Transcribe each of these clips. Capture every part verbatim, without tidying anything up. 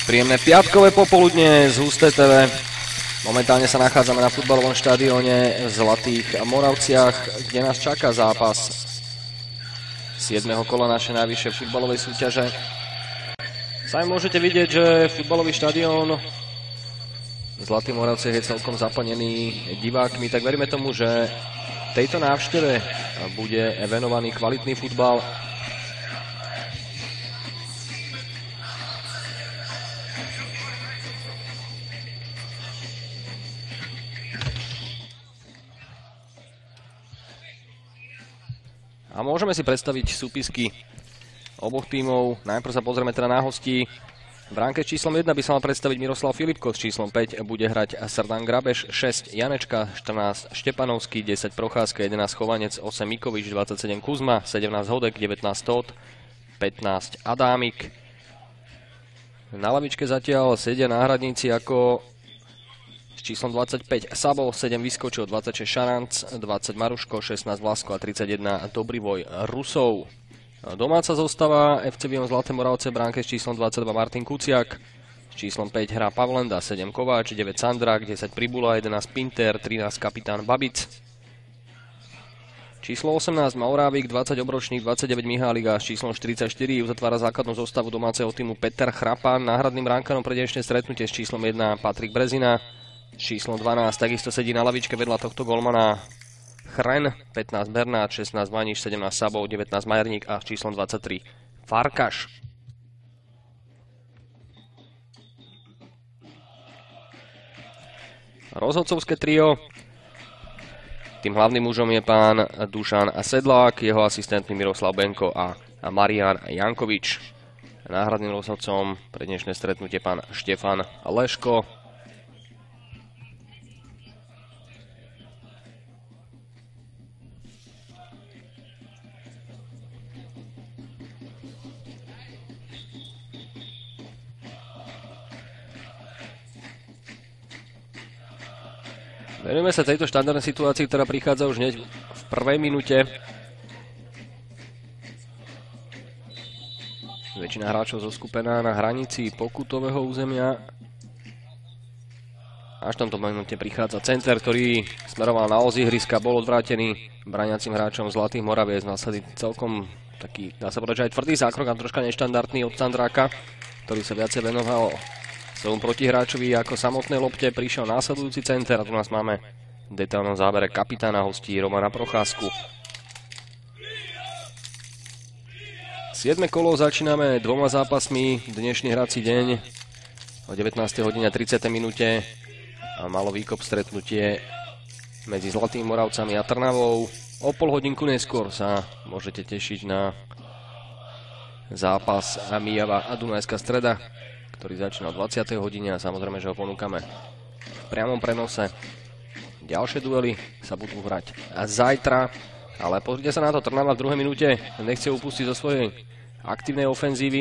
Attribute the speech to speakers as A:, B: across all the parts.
A: Príjemné piatkové popoludne z Husté té vé. Momentálne sa nachádzame na futbalovom štadióne v Zlatých Moravciach, kde nás čaká zápas siedmeho kola našej najvyššej futbalovej súťaže. Sami môžete vidieť, že futbalový štadión v Zlatých Moravciach je celkom zaplnený divákmi, tak veríme tomu, že tejto návšteve bude venovaný kvalitný futbal. A môžeme si predstaviť súpisky oboch tímov. Najprv sa pozrieme teda na hostí. V bránke s číslom jeden by sa mal predstaviť Miroslav Filipko, s číslom päť bude hrať Srdan Grabeš, šesť Janečka, štrnásť Štepanovský, desať Procházka, jedenásť Chovanec, osem Mikovič, dvadsaťsedem Kuzma, sedemnásť Hodek, devätnásť Tóth, pätnásť Adámik. Na lavičke zatiaľ sedia náhradníci ako s číslom dvadsaťpäť Sabo, sedem Vyskočil, dvadsaťšesť Šaranc, dvadsať Maruško, šestnásť Vlasko a tridsaťjeden Dobrivoj Rusov. Domáca zostava ef cé Vion Zlaté Moravce, bránke s číslom dvadsaťdva Martin Kuciak, s číslom päť hrá Pavlenda, sedem Kováč, deväť Sandrák, desať Pribula, jedenásť Pinter, trinásť kapitán Babic. Číslo osemnásť Maurávik, dvadsať Obročník, dvadsaťdeväť Mihálik a s číslom štyridsaťštyri uzatvára základnú zostavu domáceho týmu Peter Chrapa. Náhradným bránkarom pre dnešné stretnutie s číslom jeden Patrik Brezina, s číslom dvanásť takisto sedí na lavičke vedľa tohto golmana Chren, pätnásť Bernát, šestnásť Vaniš, sedemnásť Sabov, devätnásť Majerník a s číslom dvadsaťtri Farkaš. Rozhodcovské trio. Tým hlavným mužom je pán Dušan Sedlák, jeho asistentmi Miroslav Benko a Marián Jankovič. Náhradným rozhodcom pre dnešné stretnutie pán Štefan Leško. Venujeme sa tejto štandardnej situácii, ktorá prichádza už hneď v prvej minúte. Väčšina hráčov zoskupená na hranici pokutového územia. Až v tomto minúte prichádza center, ktorý smeroval na os ihriska, bol odvrátený braniacim hráčom Zlatých Moraviec. Následný celkom taký, dá sa povedať, že aj tvrdý zákrok a troška neštandardný od Sandráka, ktorý sa viacej venoval svojom protihráčovi ako samotnej lopte. Prišiel následujúci center a tu nás máme v detailnom zábere kapitána hostí Romana Procházku. siedme kolo začíname dvoma zápasmi. Dnešný hrací deň o devätnástej hodine tridsiatej minúte a malo výkop stretnutie medzi Zlatými Moravcami a Trnavou. O pol hodinku neskôr sa môžete tešiť na zápas Mijava a Dunajská Streda, ktorý začína o dvadsiatej hodine a samozrejme, že ho ponúkame v priamom prenose. Ďalšie duely sa budú hrať zajtra, ale pozrite sa na to, Trnava v druhej minúte nechce upustiť zo svojej aktívnej ofenzívy.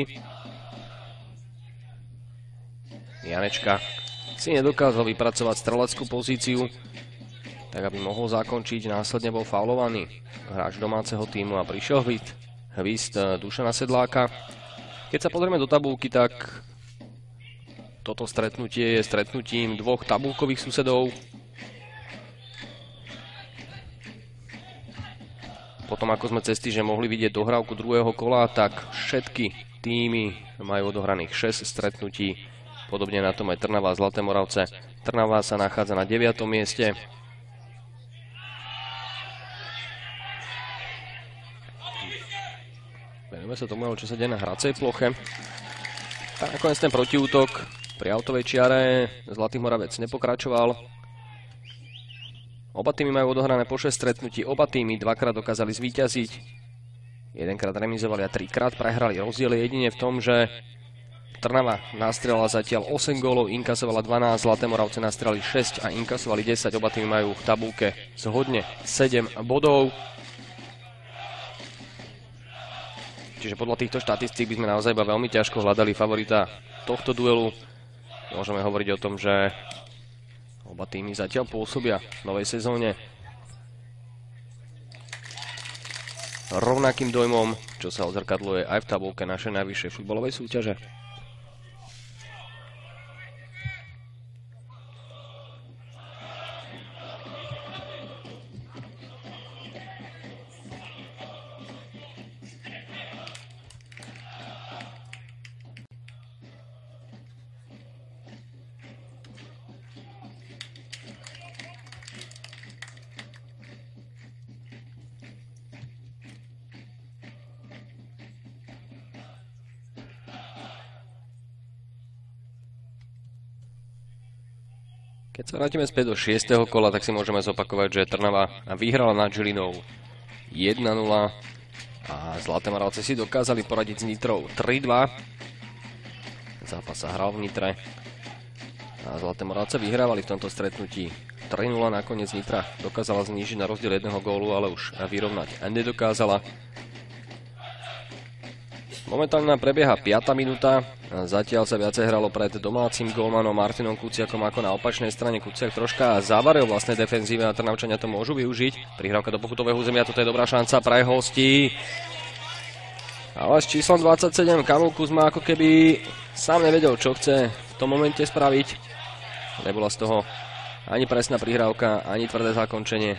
A: Janečka si nedokázal vypracovať streleckú pozíciu, tak aby mohol zakončiť, následne bol faulovaný hráč domáceho týmu a prišiel hvist, hvist Dušana Sedláka. Keď sa pozrieme do tabulky, tak toto stretnutie je stretnutím dvoch tabulkových susedov. Potom ako sme cez týždeň mohli vidieť dohrávku druhého kola, tak všetky týmy majú odohraných šesť stretnutí. Podobne na tom aj Trnava a Zlaté Moravce. Trnava sa nachádza na deviatom mieste. Venujeme sa tomu, čo sa deje na hracej ploche. Tak nakoniec ten protiútok pri autovej čiare Zlatých Moravec nepokračoval. Oba týmy majú odohrané po šesť stretnutí. Oba týmy dvakrát dokázali zvíťaziť. Jedenkrát remizovali a trikrát prehrali. Rozdiel je jedine v tom, že Trnava nastrelala zatiaľ osem gólov, inkasovala dvanásť, Zlaté Moravce nastrelali šesť a inkasovali desať. Oba týmy majú v tabulke zhodne sedem bodov. Čiže podľa týchto štatistík by sme naozaj iba veľmi ťažko hľadali favorita tohto duelu. Môžeme hovoriť o tom, že oba týmy zatiaľ pôsobia v novej sezóne rovnakým dojmom, čo sa odzrkadluje aj v tabulke našej najvyššej futbalovej súťaže. Keď sa vrátime späť do šiesteho kola, tak si môžeme zopakovať, že Trnava vyhrala nad Žilinou jedna nula a Zlaté Moravce si dokázali poradiť s Nitrou tri dva. Zápas sa hral v Nitre a Zlaté Moravce vyhrávali v tomto stretnutí tri nula. Nakoniec Nitra dokázala znížiť na rozdiel jedného gólu, ale už vyrovnať nedokázala. Momentálne nám prebieha piata minúta. Zatiaľ sa viacej hralo pred domácim gólmanom Martinom Kuciakom ako na opačnej strane. Kuciak troška zavaril vlastnej defenzíve a Trnavčania to môžu využiť. Prihrávka do pokutového územia, toto je dobrá šanca pre hostí. Ale s číslom dvadsaťsedem Kamil Kuzma ako keby sám nevedel, čo chce v tom momente spraviť. Nebola z toho ani presná prihrávka, ani tvrdé zakončenie.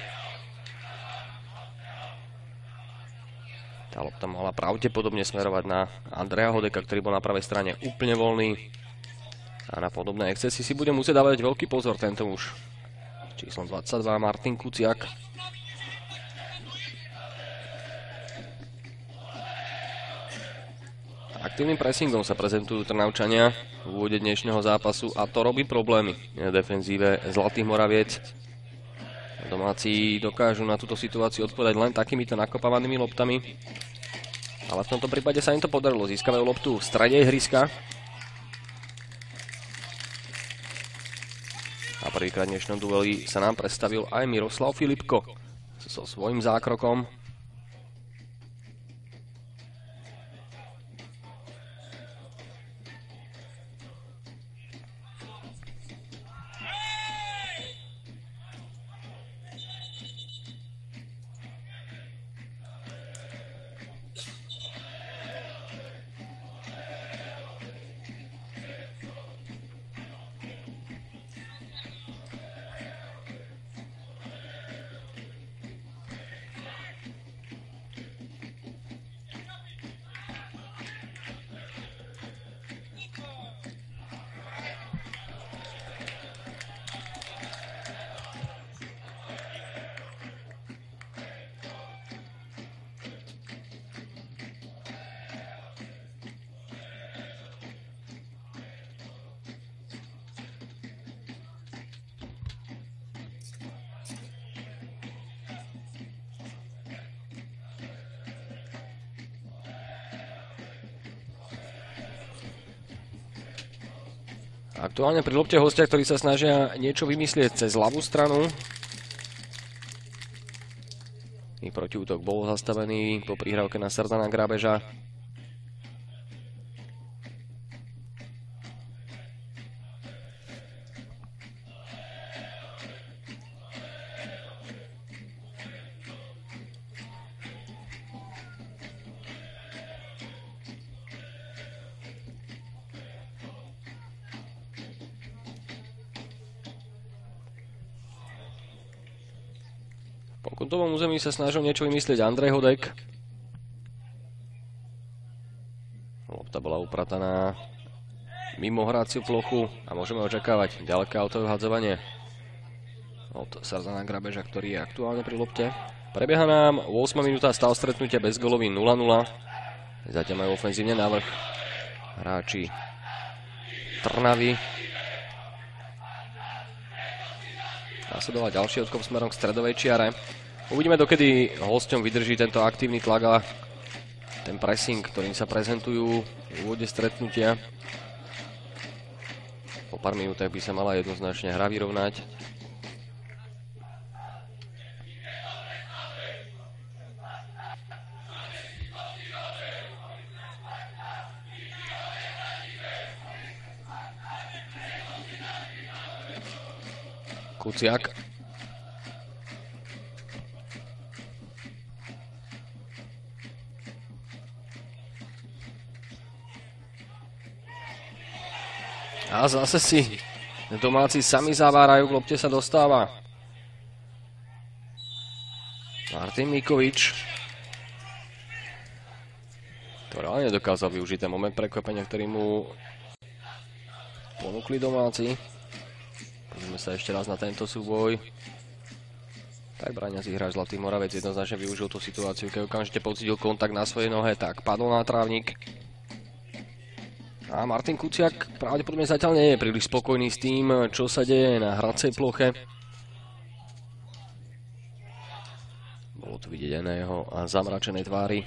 A: Tá lopta mohla pravdepodobne smerovať na Andreja Hodeka, ktorý bol na pravej strane úplne voľný. A na podobné excesy si bude musieť dávať veľký pozor tento muž. Číslom dvadsaťdva Martin Kuciak. Aktívnym pressingom sa prezentujú Trnavčania v úvode dnešného zápasu a to robí problémy v defenzíve Zlatých Moraviec. Domáci dokážu na túto situáciu odpovedať len takýmito nakopávanými loptami. Ale v tomto prípade sa im to podarilo. Získavajú loptu v strede ihriska. A prvýkrát v dnešnom dueli sa nám predstavil aj Miroslav Filipko so svojím zákrokom. Aktuálne pri lopte hostia, ktorí sa snažia niečo vymyslieť cez ľavú stranu. Ich protiútok bol zastavený po prihrávke na Sarzana Grabeža. Po kuntovom území sa snažil niečo vymyslieť Andrej Hodek. Lopta bola uprataná mimo hráciu plochu a môžeme očakávať ďaleké autové hadzovanie od Sarzana Grabeža, ktorý je aktuálne pri lopte. Prebieha nám ôsma minúta, stav stretnutia bezgólový nula nula. Zatiaľ majú ofenzívne návrh hráči Trnavy. Nasledoval ďalší odkop smerom k stredovej čiare. Uvidíme, dokedy hosťom vydrží tento aktívny tlak a ten pressing, ktorým sa prezentujú v úvode stretnutia. Po pár minútach by sa mala jednoznačne hra vyrovnať. Kuciak. A zase si domáci sami zavárajú, k lopte sa dostáva Martin Mikovič, ktorý ale nedokázal využiť ten moment prekvapenia, ktorý mu ponúkli domáci. Pozrieme sa ešte raz na tento súboj. Tak bráňací hráč Zlatý Moravec jednoznačne využil tú situáciu, keď okamžite pocítil kontakt na svojej nohe, tak padol na trávnik. A Martin Kuciak pravdepodobne zatiaľ nie je príliš spokojný s tým, čo sa deje na hracej ploche. Bolo to vidieť aj na jeho zamračenej tvári.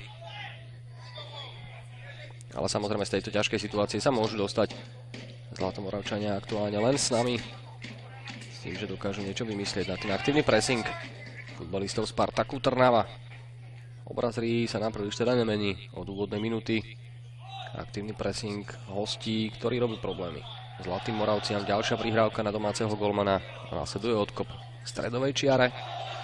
A: Ale samozrejme z tejto ťažkej situácie sa môžu dostať Zlatomoravčania aktuálne len s nami. S tým, že dokážu niečo vymyslieť na ten aktívny pressing futbalistov Spartaku Trnava. Obraz hry sa nám príliš teda nemení od úvodnej minúty. Aktívny pressing hostí, ktorý robí problémy Zlatým Moravciam. Ďalšia prihrávka na domáceho golmana. Následuje odkop v stredovej čiare.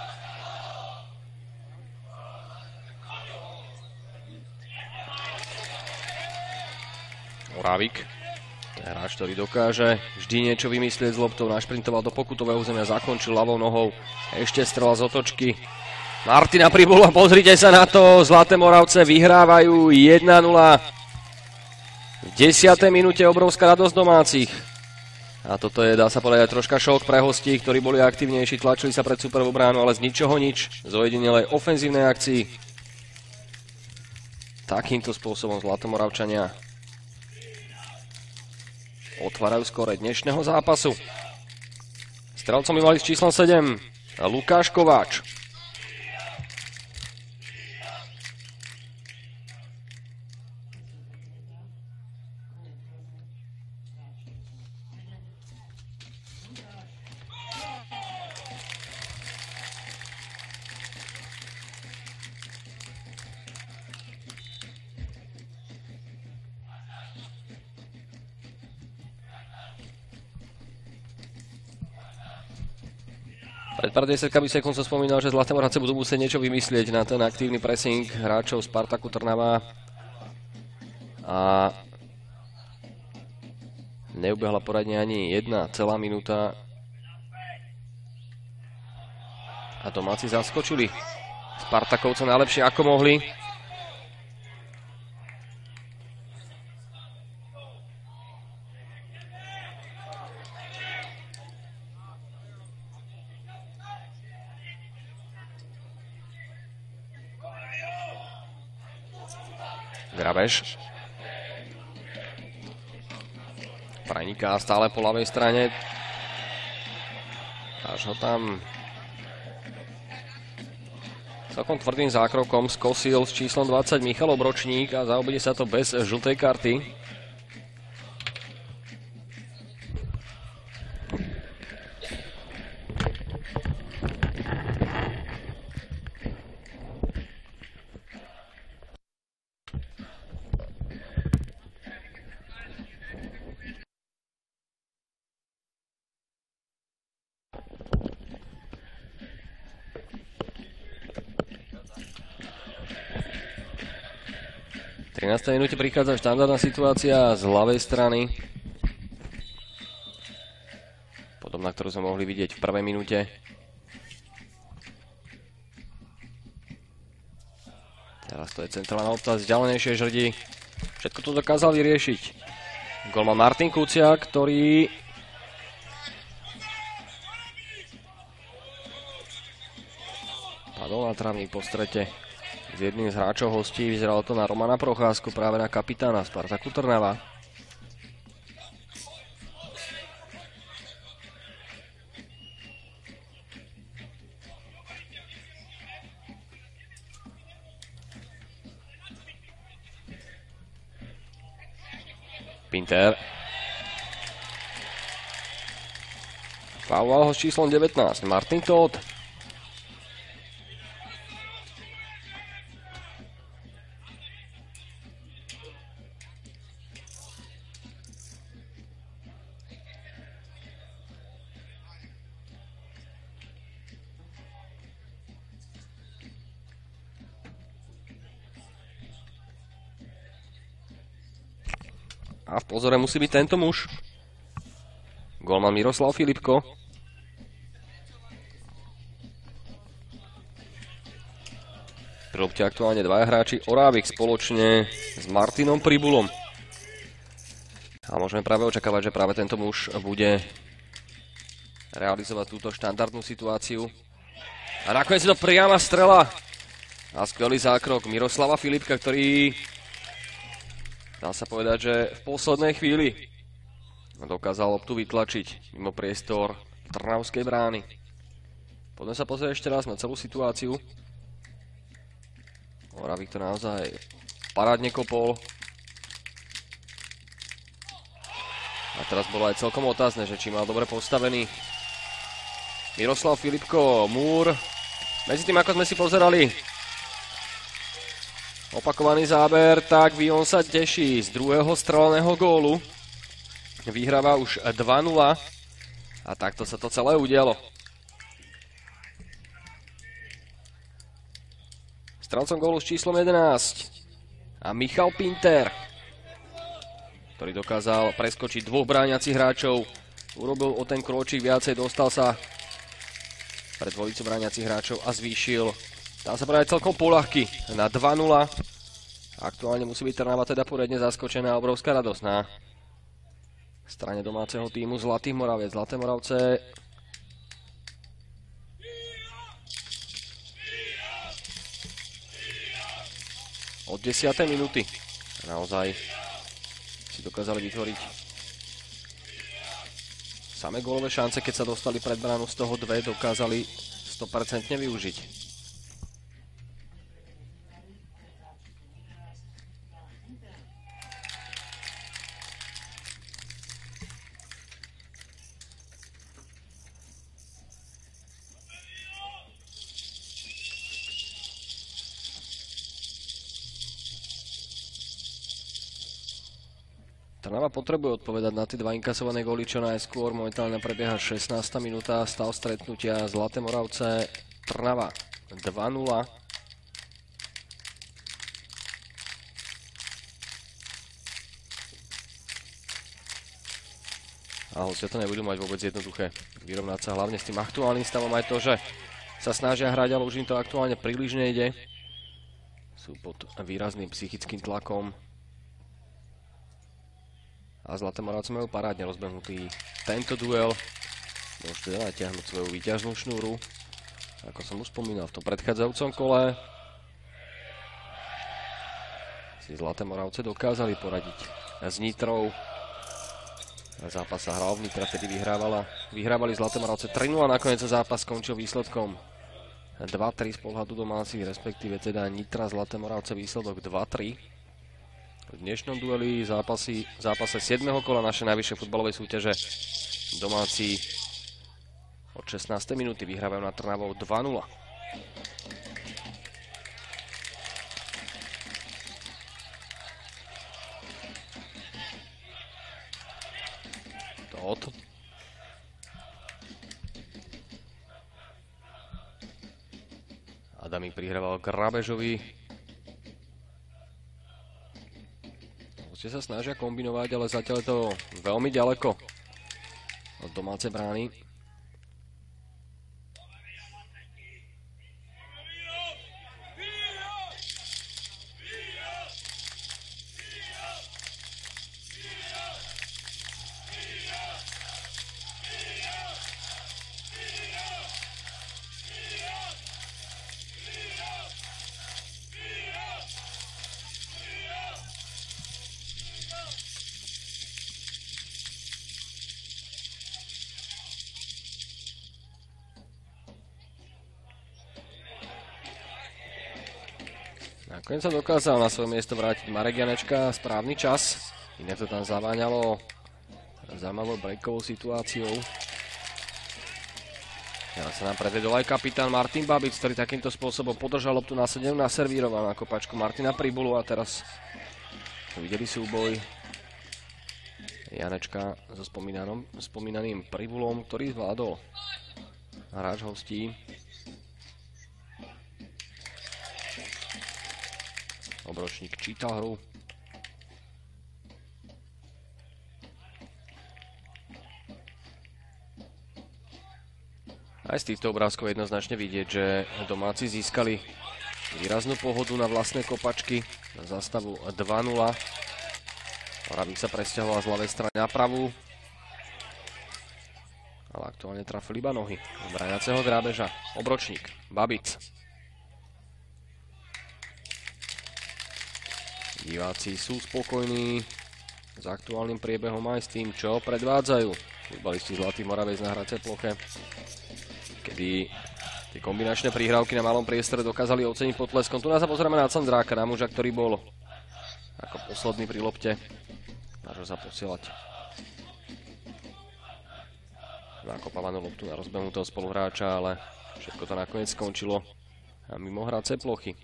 A: Orávik. Hráč, ktorý dokáže vždy niečo vymyslieť z loptou. Našprintoval do pokutového územia, zakončil ľavou nohou. Ešte strela z otočky. Martina Pribula, pozrite sa na to. Zlaté Moravce vyhrávajú jeden nula. V desiatej minúte obrovská radosť domácich. A toto je, dá sa povedať, troška šok pre hostí, ktorí boli aktívnejší, tlačili sa pred superovú bránu, ale z ničoho nič. Z ojedinelej ofenzívnej akcii. Takýmto spôsobom Zlatomoravčania otvárajú skóre dnešného zápasu. Strelcom by mali s číslom sedem Lukáš Kováč. Pred pár desiatkami sekúnd som spomínal, že Zlaté Moravce budú musieť niečo vymyslieť na ten aktívny pressing hráčov Spartaku Trnava. A neubehla poradne ani jedna celá minúta. A domáci zaskočili Spartakovcov najlepšie ako mohli. Grabeš. Preniká stále po ľavej strane. Až ho tam celkom tvrdým zákrokom skosil s číslom dvadsať Michal Obročník a zaobíde sa to bez žltej karty. V trinástej minúte prichádza štandardná situácia z ľavej strany. Podobná, ktorú sme mohli vidieť v prvej minúte. Teraz to je centrálna lopta z ďalejšej žrdi. Všetko to dokázal vyriešiť golman Martin Kuciak, ktorý padol na trávnik po strete s jedným z hráčov hostí. Vyzeralo to na Romana Procházku, práve na kapitána Spartaku Trnava. Pinter. Fauloval ho s číslom devätnásť Martin Todt. A v pozore musí byť tento muž. Golman Miroslav Filipko. Pri lopte aktuálne dvaja hráči. Orávik spoločne s Martinom Pribulom. A môžeme práve očakávať, že práve tento muž bude realizovať túto štandardnú situáciu. A nakoniec je to priama strela. A skvelý zákrok Miroslava Filipka, ktorý Dá sa povedať, že v poslednej chvíli dokázal loptu vytlačiť mimo priestor trnavskej brány. Poďme sa pozrieť ešte raz na celú situáciu. Moravik to naozaj parádne kopol. A teraz bolo aj celkom otázne, že či mal dobre postavený Miroslav Filipko, múr. Medzi tým, ako sme si pozerali opakovaný záber, tak Vion sa teší z druhého streleného gólu. Vyhráva už dva nula a takto sa to celé udialo. Strelcom gólu s číslom jedenásť a Michal Pinter, ktorý dokázal preskočiť dvoch brániacich hráčov. Urobil o ten krôčik viacej, dostal sa pred dvojicu brániacich hráčov a zvýšil, dá sa povedať, celkom poľahky na dva nula. Aktuálne musí byť Trnava teda poriadne zaskočená, obrovská radosť na strane domáceho týmu Zlatých Moraviec. Zlaté Moravce od desiatej minúty naozaj si dokázali vytvoriť samé gólové šance, keď sa dostali pred bránu, z toho dve dokázali sto percent využiť. Trnava potrebuje odpovedať na tie dva inkasované góly čo najskôr. Momentálne prebieha šestnásta minúta, stav stretnutia Zlaté Moravce Trnava dva nula. A hostia to nebudú mať vôbec jednoduché vyrovnať sa hlavne s tým aktuálnym stavom, aj to, že sa snažia hrať, ale už im to aktuálne príliš nejde. Sú pod výrazným psychickým tlakom. A Zlaté Moravce majú parádne rozbehnutý tento duel. Môžu teda natiahnuť svoju výťažnú šnúru, ako som už spomínal v tom predchádzajúcom kole. Si Zlaté Moravce dokázali poradiť s Nitrou. Zápas sa hral v Nitra, vtedy vyhrávala. Vyhrávali Zlaté Moravce tri nula, nakoniec zápas skončil výsledkom dva tri z pohľadu domácich, respektíve teda Nitra Zlaté Moravce výsledok dva tri. V dnešnom dueli zápasy, zápase siedmeho kola našej najvyššej futbalovej súťaže domáci od šestnástej minúty vyhrávajú nad Trnavou dva nula. Todd. Adamík prihrával Grabežovi. Ste sa snažia kombinovať, ale zatiaľ je to veľmi ďaleko od domácej brány. Nakoniec sa dokázal na svoje miesto vrátiť Marek Janečka, správny čas. Inak to tam zaváňalo zaujímavou breakovou situáciou. Teraz sa nám predvedol aj kapitán Martin Babic, ktorý takýmto spôsobom podržal loptu na sedem, naservíroval na kopačku Martina Pribulu a teraz videli súboj Janečka so spomínaným Pribulom, ktorý zvládol hráč hostí. Obročník čítal hru. Aj z týchto obrázkov jednoznačne vidieť, že domáci získali výraznú pohodu na vlastné kopačky na zástavu dva nula. Moravik sa presťahoval z ľavej strany na pravú. Ale aktuálne trafili iba nohy bráňaceho Grabeža. Obročník Babic. Diváci sú spokojní s aktuálnym priebehom aj s tým, čo predvádzajú futbalisti Zlatý Moravec na hracej ploche, kedy tie kombinačné prihrávky na malom priestore dokázali oceniť potleskom. Tu nás sa pozrieme na Candráka, na muža, ktorý bol ako posledný pri lopte. Snažil sa posielať nakopávanú loptu na rozbehnutého spoluhráča, ale všetko to nakoniec skončilo mimo hracej plochy.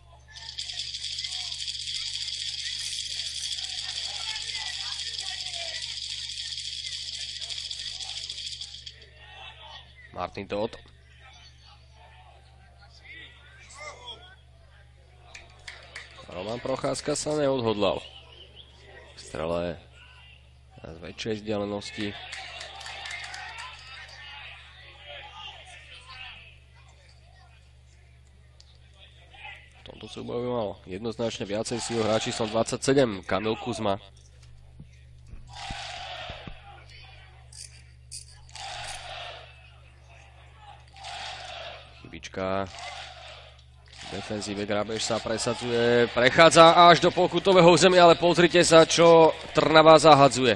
A: Martin Todt. Roman Procházka sa neodhodlal v strele z väčšej vzdialenosti. V tomto súboju mal jednoznačne viacej síl hráč číslom dvadsaťsedem, Kamil Kuzma. Chybička v defenzíve, Grabež sa presadzuje, prechádza až do pokutového územia, ale pozrite sa, čo Trnava zahadzuje.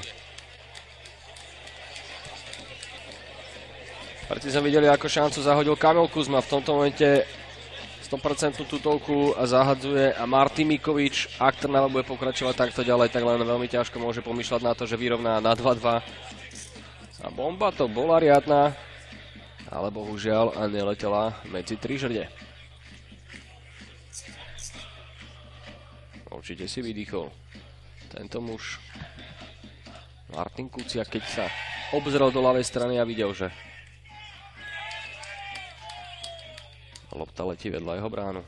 A: Predtým sme videli, ako šancu zahodil Kamil Kuzma, v tomto momente sto percent tutovku zahadzuje a Martin Mikovič. Ak Trnava bude pokračovať takto ďalej, tak len veľmi ťažko môže pomýšľať na to, že vyrovná na dva dva. A bomba to bola riadna, ale bohužiaľ neletela medzi tri žrde. Určite si vydýchol tento muž Martin Kuciak, keď sa obzrel do ľavej strany a videl, že lopta letí vedľa jeho bránu.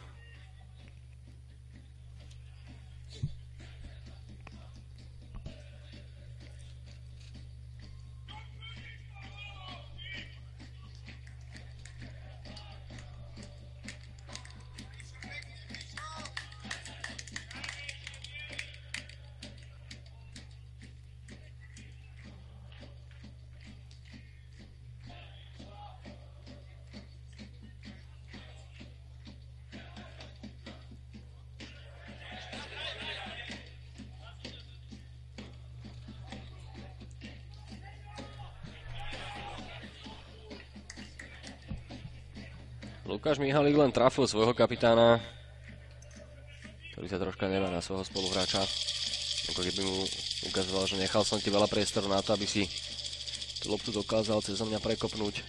A: Lukáš Mihalik len trafil svojho kapitána, ktorý sa troška nevá na svojho spoluhráča. Ako keby mu ukazoval, že nechal som ti veľa priestoru na to, aby si tú loptu dokázal cez mňa prekopnúť.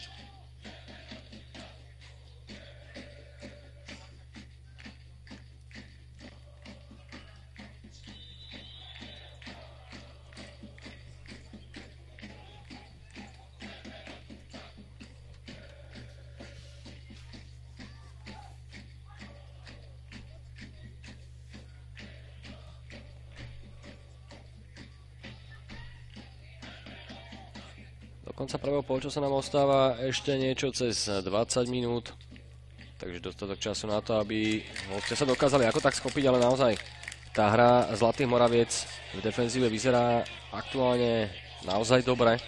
A: Do konca prvého polčasu nám ostáva ešte niečo cez dvadsať minút, takže dostatok času na to, aby hostia sa dokázali ako tak schopiť, ale naozaj tá hra Zlatých Moraviec v defenzíve vyzerá aktuálne naozaj dobre.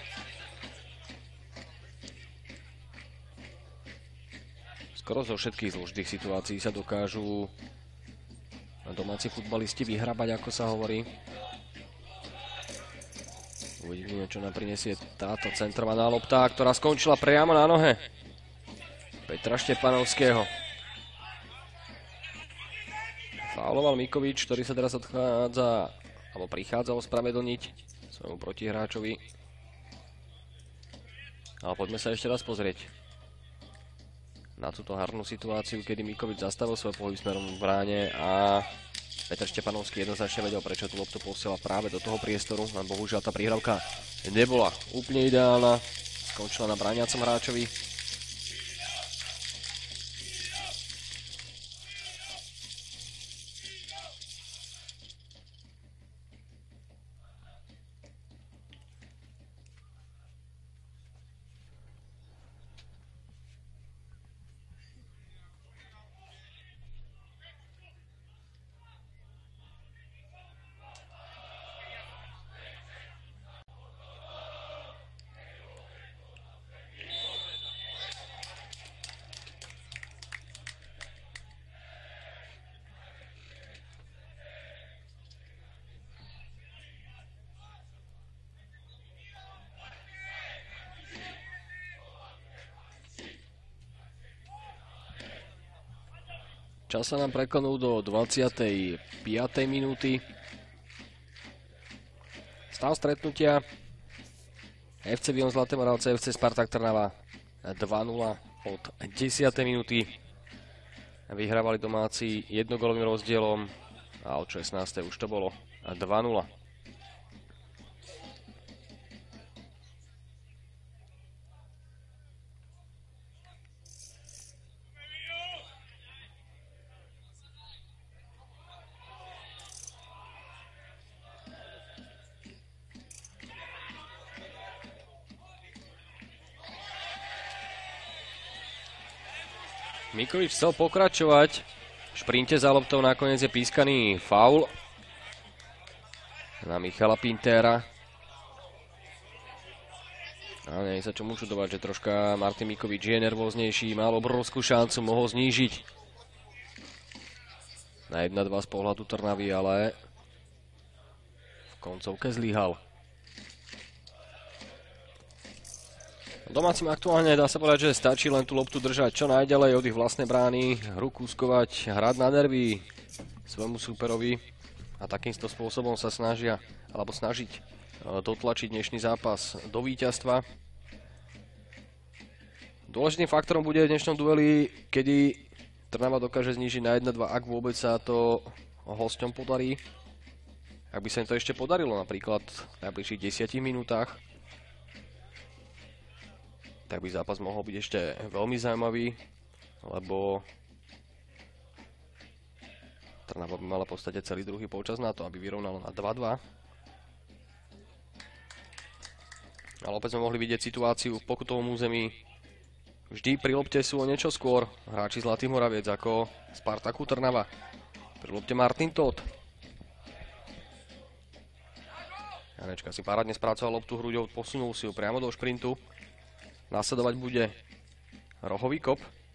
A: Skoro zo všetkých zložitých situácií sa dokážu domáci futbalisti vyhrabať, ako sa hovorí. Uvidíme, čo nám prinesie táto centrovaná lopta, ktorá skončila priamo na nohe Petra Štepanovského. Fauloval Mikovič, ktorý sa teraz odchádza, alebo prichádza ospravedlniť svojmu protihráčovi. Ale poďme sa ešte raz pozrieť na túto harnú situáciu, kedy Mikovič zastavil svoj pohyb smerom v bráne a Peter Štepanovský jednoznačne vedel, prečo tú loptu posiela práve do toho priestoru, len bohužiaľ tá prihrávka nebola úplne ideálna, skončila na brániacom hráčovi. Čas sa nám preklenul do dvadsiatej piatej minúty. Stav stretnutia ef cé Vion Zlaté Moravce, ef cé Spartak Trnava dva nula od desiatej minúty. Vyhrávali domáci jednogolovým rozdielom a od šestnástej už to bolo dva nula. Mikovič chcel pokračovať v šprinte za loptou, nakoniec je pískaný faul na Michala Pintéra. A nie sa čomu čudovať, že troška Martin Mikovič je nervóznejší, mal obrovskú šancu, mohol znížiť na jedna dva z pohľadu Trnavy, ale v koncovke zlyhal. Domácim aktuálne dá sa povedať, že stačí len tú loptu držať čo najďalej od ich vlastnej brány, hru kúskovať, hrať na nervy svojmu súperovi a takýmto spôsobom sa snažia, alebo snažiť dotlačiť dnešný zápas do víťazstva. Dôležitým faktorom bude v dnešnom dueli, kedy Trnava dokáže znížiť na jedna dva, ak vôbec sa to hosťom podarí. Ak by sa im to ešte podarilo, napríklad v najbližších desiatich minútach, tak by zápas mohol byť ešte veľmi zaujímavý, lebo Trnava by mala v podstate celý druhý polčas na to, aby vyrovnala na dva dva. Ale opäť sme mohli vidieť situáciu v pokutovom území. Vždy pri lopte sú o niečo skôr hráči Zlatých Moraviec ako Spartaku Trnava. Pri lopte Martin Todt. Janečka si parádne spracoval loptu hruďou, posunul si ju priamo do šprintu. Nasledovať bude rohový kop.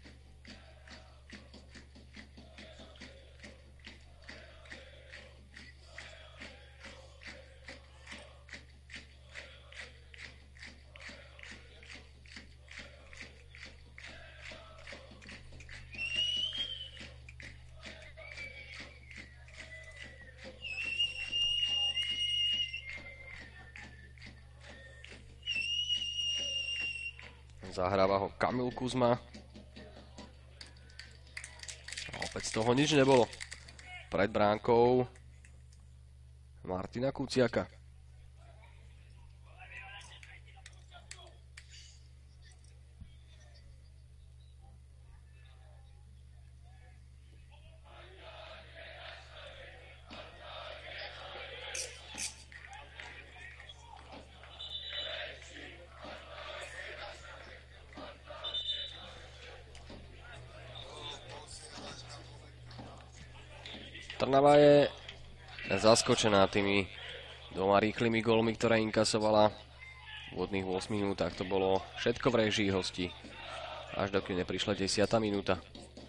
A: Zahráva ho Kamil Kuzma. A opäť z toho nič nebolo. Pred bránkou Martina Kuciaka. Trnava je zaskočená tými dvoma rýchlymi gólmi, ktoré inkasovala v úvodných ôsmich minútach. To bolo všetko v réžii hostí, až dokým neprišla desiata minúta.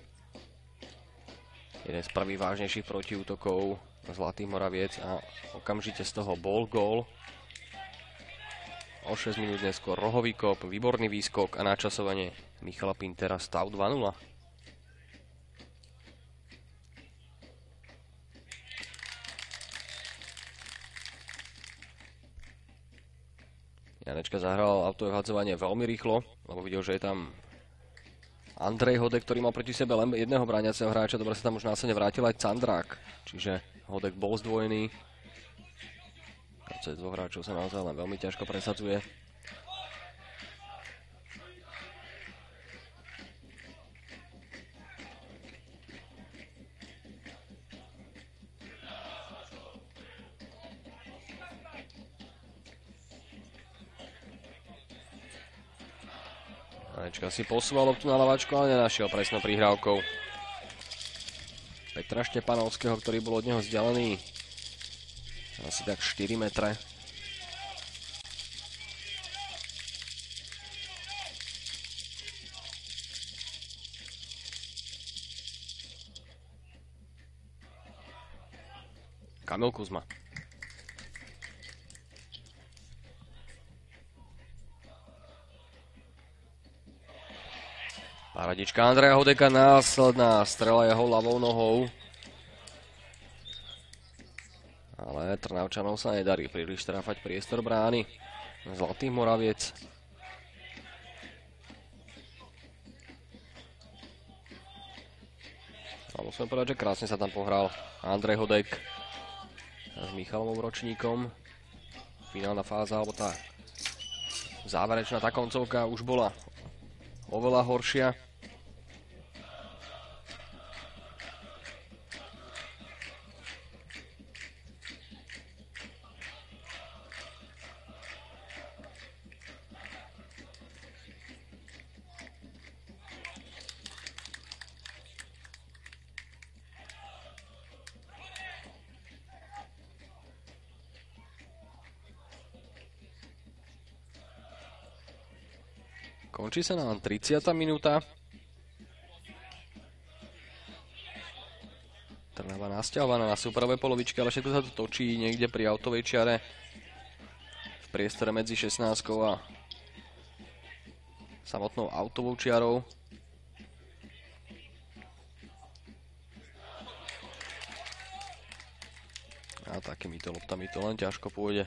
A: Jeden z prvých vážnejších protiútokov Zlatých Moraviec a okamžite z toho bol gól. O šesť minút neskôr rohový kop, výborný výskok a načasovanie Michala Pintera, stav dva nula. Janečka zahral autové vhadzovanie veľmi rýchlo, lebo videl, že je tam Andrej Hodek, ktorý mal proti sebe len jedného bráňaceho hráča. Dobre sa tam už následne vrátil aj Candrák, čiže Hodek bol zdvojený. Cez dvoch hráčov sa naozaj len veľmi ťažko presadzuje. Janečka si posúval loptu na lavačku, ale nenašiel presnou prihrávkou Petra Štepanovského, ktorý bol od neho vzdialený asi tak štyri metre. Kamil Kuzma. Paradička Andreja Hodeka, následná strela jeho ľavou nohou. Ale Trnavčanom sa nedarí príliš tráfať priestor brány. Zlatý Moraviec. A musíme povedať, že krásne sa tam pohral Andrej Hodek s Michalom Ročníkom. Finálna fáza, alebo tá záverečná, tá koncovka už bola oveľa horšia. Končí sa nám tridsiata minúta. Trnava nasťahovaná na súpravej polovičke, ale všetko sa to točí niekde pri autovej čiare. V priestore medzi šestnástkou a samotnou autovou čiarou. A takýmito loptami to len ťažko pôjde.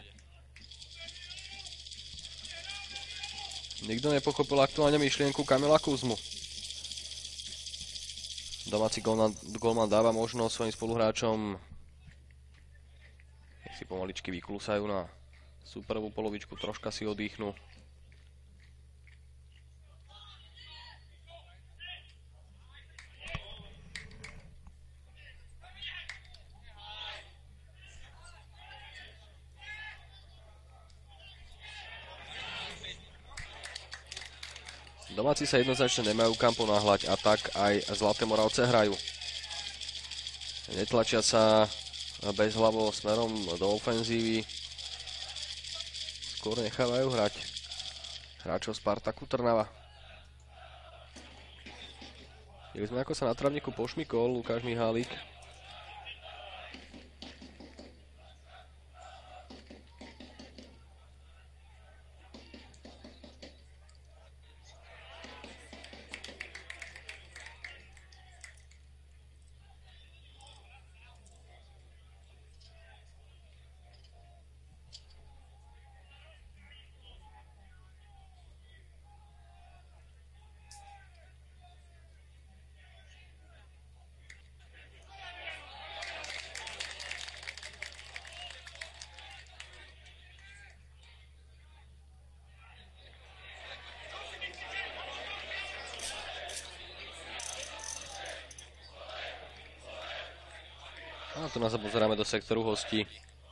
A: Nikto nepochopil aktuálne myšlienku Kamila Kuzmu. Domáci golman, golman dáva možnosť svojim spoluhráčom, nech si pomaličky vyklúsajú na súperovú polovičku, troška si oddychnú. Domáci sa jednoznačne nemajú kam ponáhľať a tak aj Zlaté Moravce hrajú. Netlačia sa bezhlavo smerom do ofenzívy. Skôr nechávajú hrať hráčov Spartaku Trnava. Videli sme, ako sa na trávniku pošmykol Lukáš Mihálik. A tu nás sa pozeráme do sektoru hostí.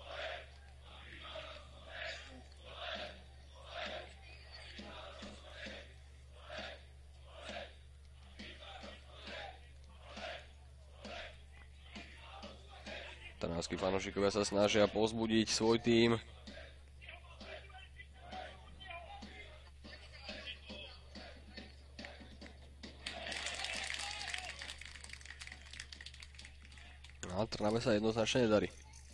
A: Trnavskí fanúšikovia sa snažia povzbudiť svoj tím. A Trnave sa jednoznačne nedarí.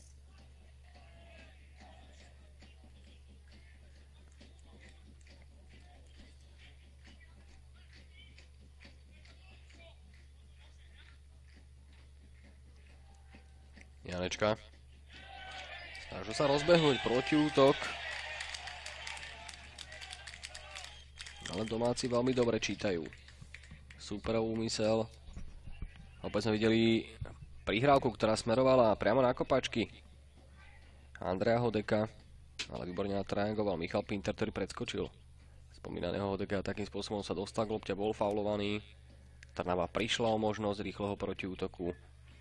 A: Janečka. Snaží sa rozbehnúť protiútok. Ale domáci veľmi dobre čítajú súperovú úmysel. Opäť sme videli prihrávku, ktorá smerovala priamo na kopačky Andreja Hodeka, ale výborne natriangoval Michal Pinter, ktorý predskočil spomínaného Hodeka a takým spôsobom sa dostal k lopte, bol faulovaný. Trnava prišla o možnosť rýchleho protiútoku.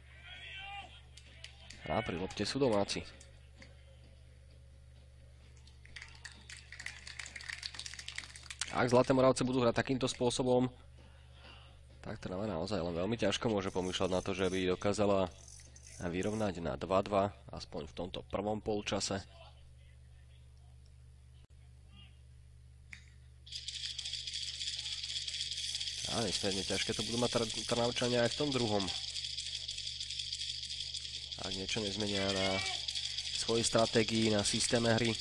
A: A pri lopte sú domáci. Ak Zlaté Moravce budú hrať takýmto spôsobom, tak Trnava naozaj len veľmi ťažko môže pomýšľať na to, že by dokázala vyrovnať na dva dva, aspoň v tomto prvom polčase. A nesmierne ťažké to budú mať Trnavčania aj v tom druhom. Ak niečo nezmenia na svojej stratégii, na systéme hry.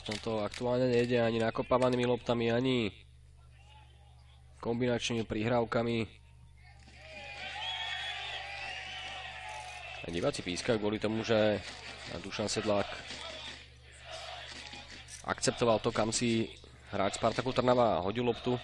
A: hosťom to aktuálne nejde ani nakopávanými loptami, ani kombinačnými prihrávkami. A diváci pískajú kvôli tomu, že Dušan Sedlák akceptoval to, kam si hráč Spartaku Trnava hodil loptu.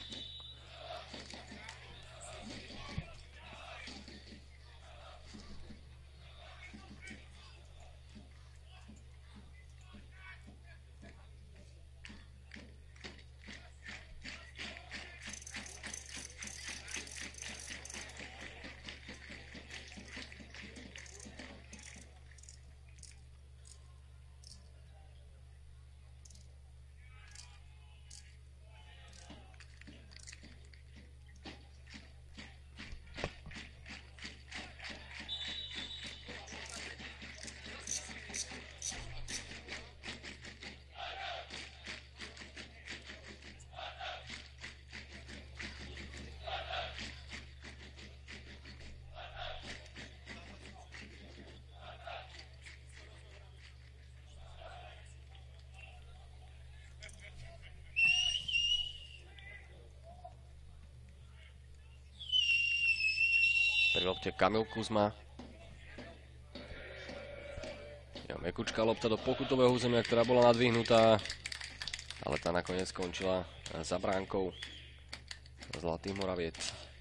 A: Pri lopte Kamil Kuzma. Ja, mekučká lopta do pokutového územia, ktorá bola nadvihnutá, ale tá nakoniec skončila za bránkou Zlatých Moraviec.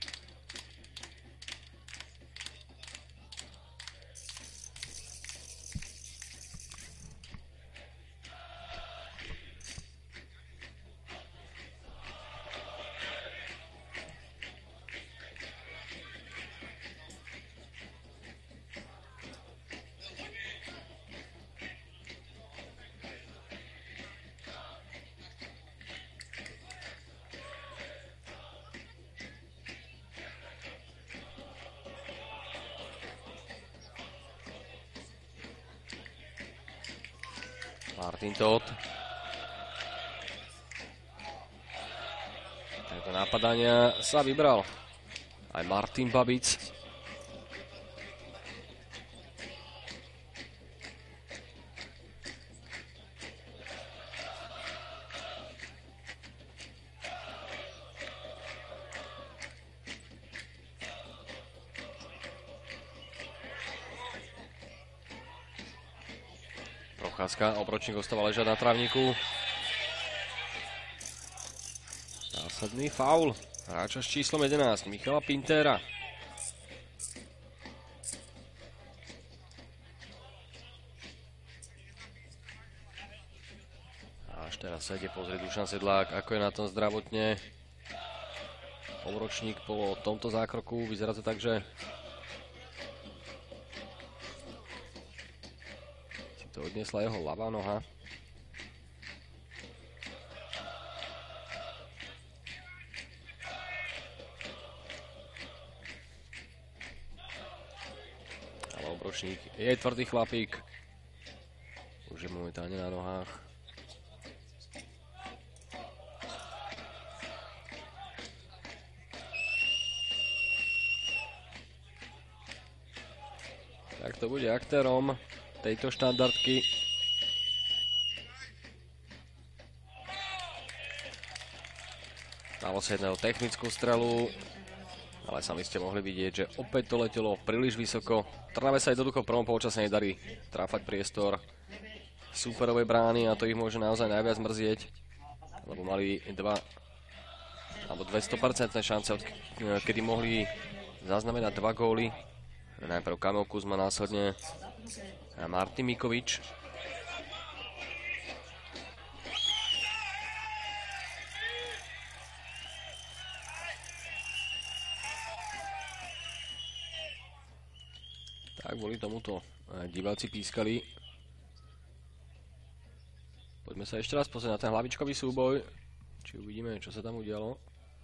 A: Martin Todt. Tento napadania sa vybral aj Martin Babic. Procházka, obročník ostáva ležať na trávniku. Zásadný faul hráča s číslom jedenásť, Michala Pintera. Až teraz sa ide pozrieť Dušan Sedlák, ako je na tom zdravotne. Obročník po tomto zákroku, vyzerá to tak, že to odniesla jeho ľavá noha. Ale obročník je tvrdý chlapík. Už je momentálne na nohách. Tak to bude aktérom tejto štandardky. Dalo sa jedného technickú strelu, ale sami ste mohli vidieť, že opäť to letelo príliš vysoko. Trnave sa jednoducho v prvom polčase nedarí tráfať priestor súperovej brány a to ich môže naozaj najviac mrzieť, lebo mali dva alebo dvesto percent šance, kedy mohli zaznamenať dva góly. Najprv Kamil Kuzma, následne a Martin Mikovič. Tak boli tomuto diváci pískali. Poďme sa ešte raz pozrieť na ten hlavičkový súboj, či uvidíme, čo sa tam udialo.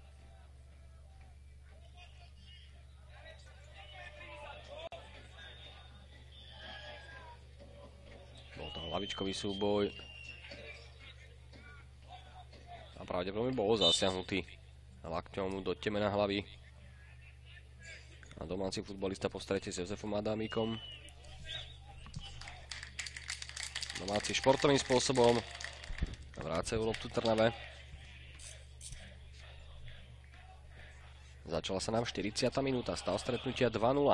A: Hlavičkový súboj. A pravdepodobne bol zasiahnutý lakťom do temena hlavy. A domáci futbalista po strete s Jozefom Adámikom. Domáci športovým spôsobom Vrácajú loptu Trnave. Začala sa nám štyridsiata minúta, stav stretnutia dva nula.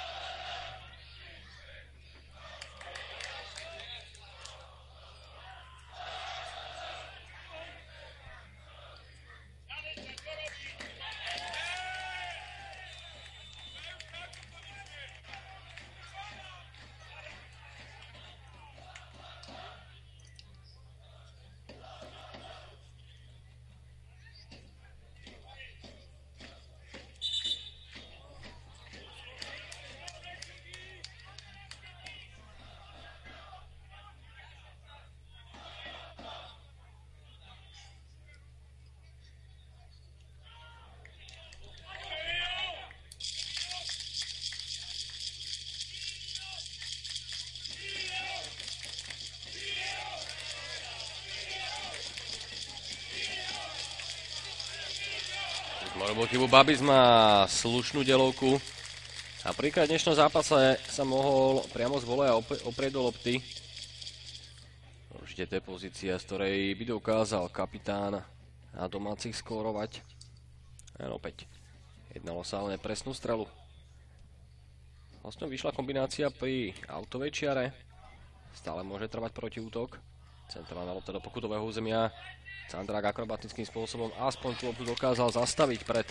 A: Robil chybu Babis, má slušnú delovku. A príklad dnešnom zápase sa mohol priamo z voleja oprieť do lopty. Určite to je pozícia, z ktorej by dokázal kapitán na domácich skórovať. A opäť jednalo sa ale nepresnú strelu. Vlastne vyšla kombinácia pri autovej čiare. Stále môže trvať protiútok. Centrálna lopta do pokutového územia. Candrák akrobatickým spôsobom aspoň tú loptu dokázal zastaviť pred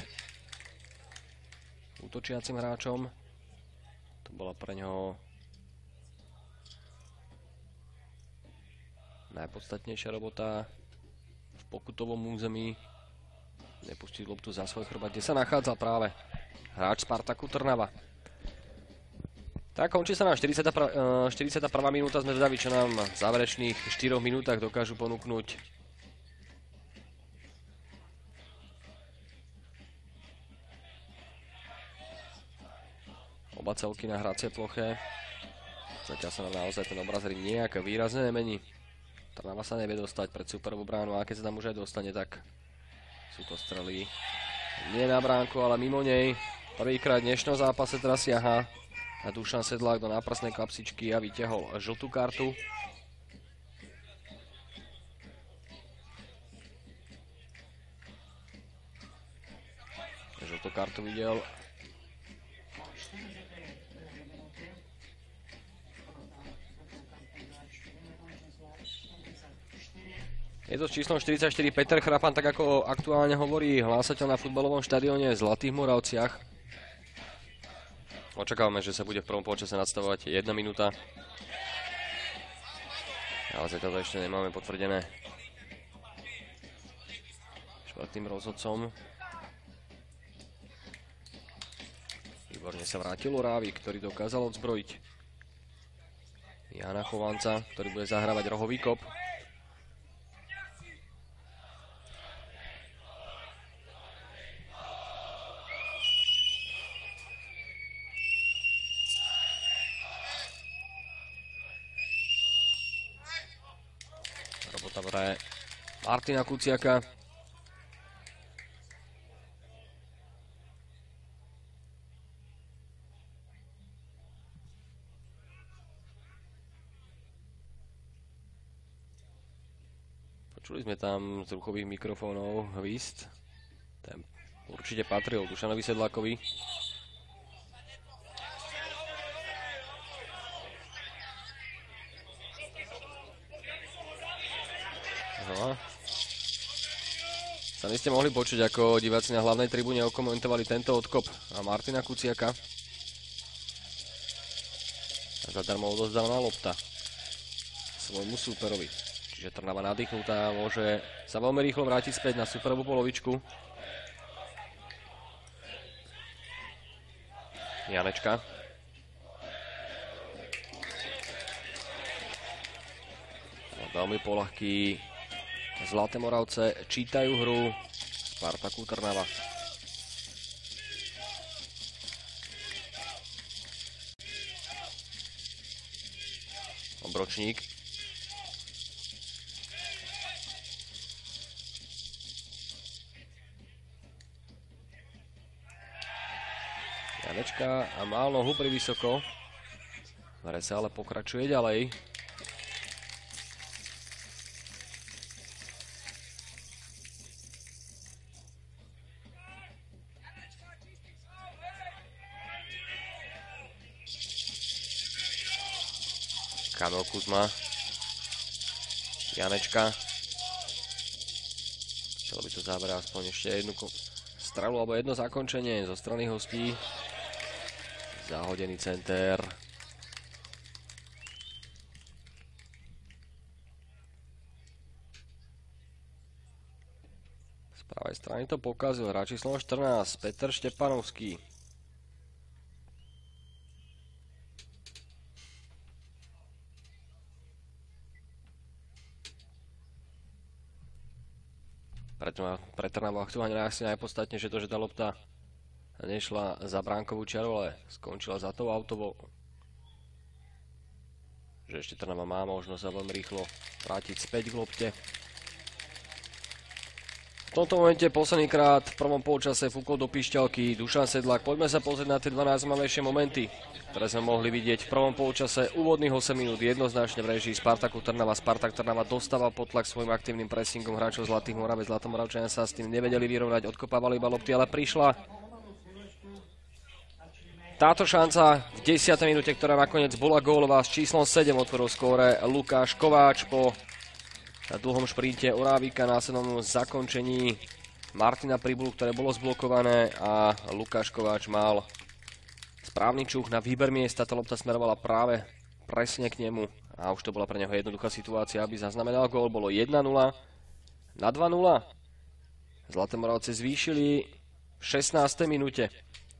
A: útočiacim hráčom. To bola pre ňoho najpodstatnejšia robota v pokutovom území. Nepustiť loptu za svoj chrbát, kde sa nachádza práve hráč Spartaku Trnava. Tak končí sa nám štyridsiata prvá minúta, sme zvedaví, čo nám v záverečných štyroch minútach dokážu ponúknuť oba celky na hracie ploche. Zatiaľ sa nám naozaj ten obraz hry nejak výrazne nemení. Trnava sa nevie dostať pred superovú bránu a keď sa tam už aj dostane, tak sú to strely nie na bránku, ale mimo nej. Prvýkrát v dnešnom zápase teraz siaha a Dušan Sedlák do náprstnej kapsičky a vytiahol žltú kartu. Žltú kartu videl je to s číslom štyridsaťštyri Peter Chrapan, tak ako aktuálne hovorí hlásateľ na futbalovom štadióne v Zlatých Moravciach. Očakávame, že sa bude v prvom polčase nadstavovať jedna minúta. Ale zatiaľ to ešte nemáme potvrdené štvrtým rozhodcom. Výborne sa vrátil Orávik, ktorý dokázal odzbrojiť Jana Chovanca, ktorý bude zahrávať rohový kop. Pre Martina Kuciaka. Počuli sme tam z ruchových mikrofónov hvist. Ten určite patril Dušanovi Sedlákovi. No. Sami ste mohli počuť, ako diváci na hlavnej tribúne okomentovali tento odkop a Martina Kuciaka. A zadarmo odovzdaná lopta svojmu súperovi. Čiže Trnava nadýchnutá môže sa veľmi rýchlo vrátiť späť na superovú polovičku. Janečka. Veľmi poľahký. Zlaté Moravce čítajú hru Spartaku Trnava. Obročník. Janečka a mal nohu privysoko. Hre sa ale pokračuje ďalej. Kamil Kuzma. Janečka. Chcelo by to záber aspoň ešte jednu strelu alebo jedno zakončenie zo strany hostí. Zahodený center. Z pravej strany to pokazil hráč číslo štrnásť, Peter Štepanovský. Pre Trnavu aktuálne asi najpodstatnejšie to, že tá lopta nešla za bránkovú čiaru, ale skončila za tou autovou. Že ešte Trnava má možnosť sa veľmi rýchlo vrátiť späť k lopte. V tomto momente posledný krát v prvom polčase fúkol do píšťalky Dušan Sedlák. Poďme sa pozrieť na tie dva najzaujímavejšie momenty, ktoré sme mohli vidieť v prvom polčase. Úvodných osem minút jednoznačne v režii Spartaku Trnava. Spartak Trnava dostával pod tlak svojim aktívnym pressingom hráčov Zlatých Moraviec. Zlatomoravčania sa s tým nevedeli vyrovnať, odkopávali iba lopty, ale prišla táto šanca v desiatej minúte, ktorá nakoniec bola gólová. S číslom sedem otvoril skóre Lukáš Kováč po dlhom šprinte Orávika, následnom zakončení Martina Pribulu, ktoré bolo zblokované, a Lukáš Kováč mal správny čuch na výber miesta. Tá lopta smerovala práve presne k nemu a už to bola pre neho jednoduchá situácia, aby zaznamenal gól. Bolo jedna nula na dva nula. Zlaté Moravce zvýšili v šestnástej minúte.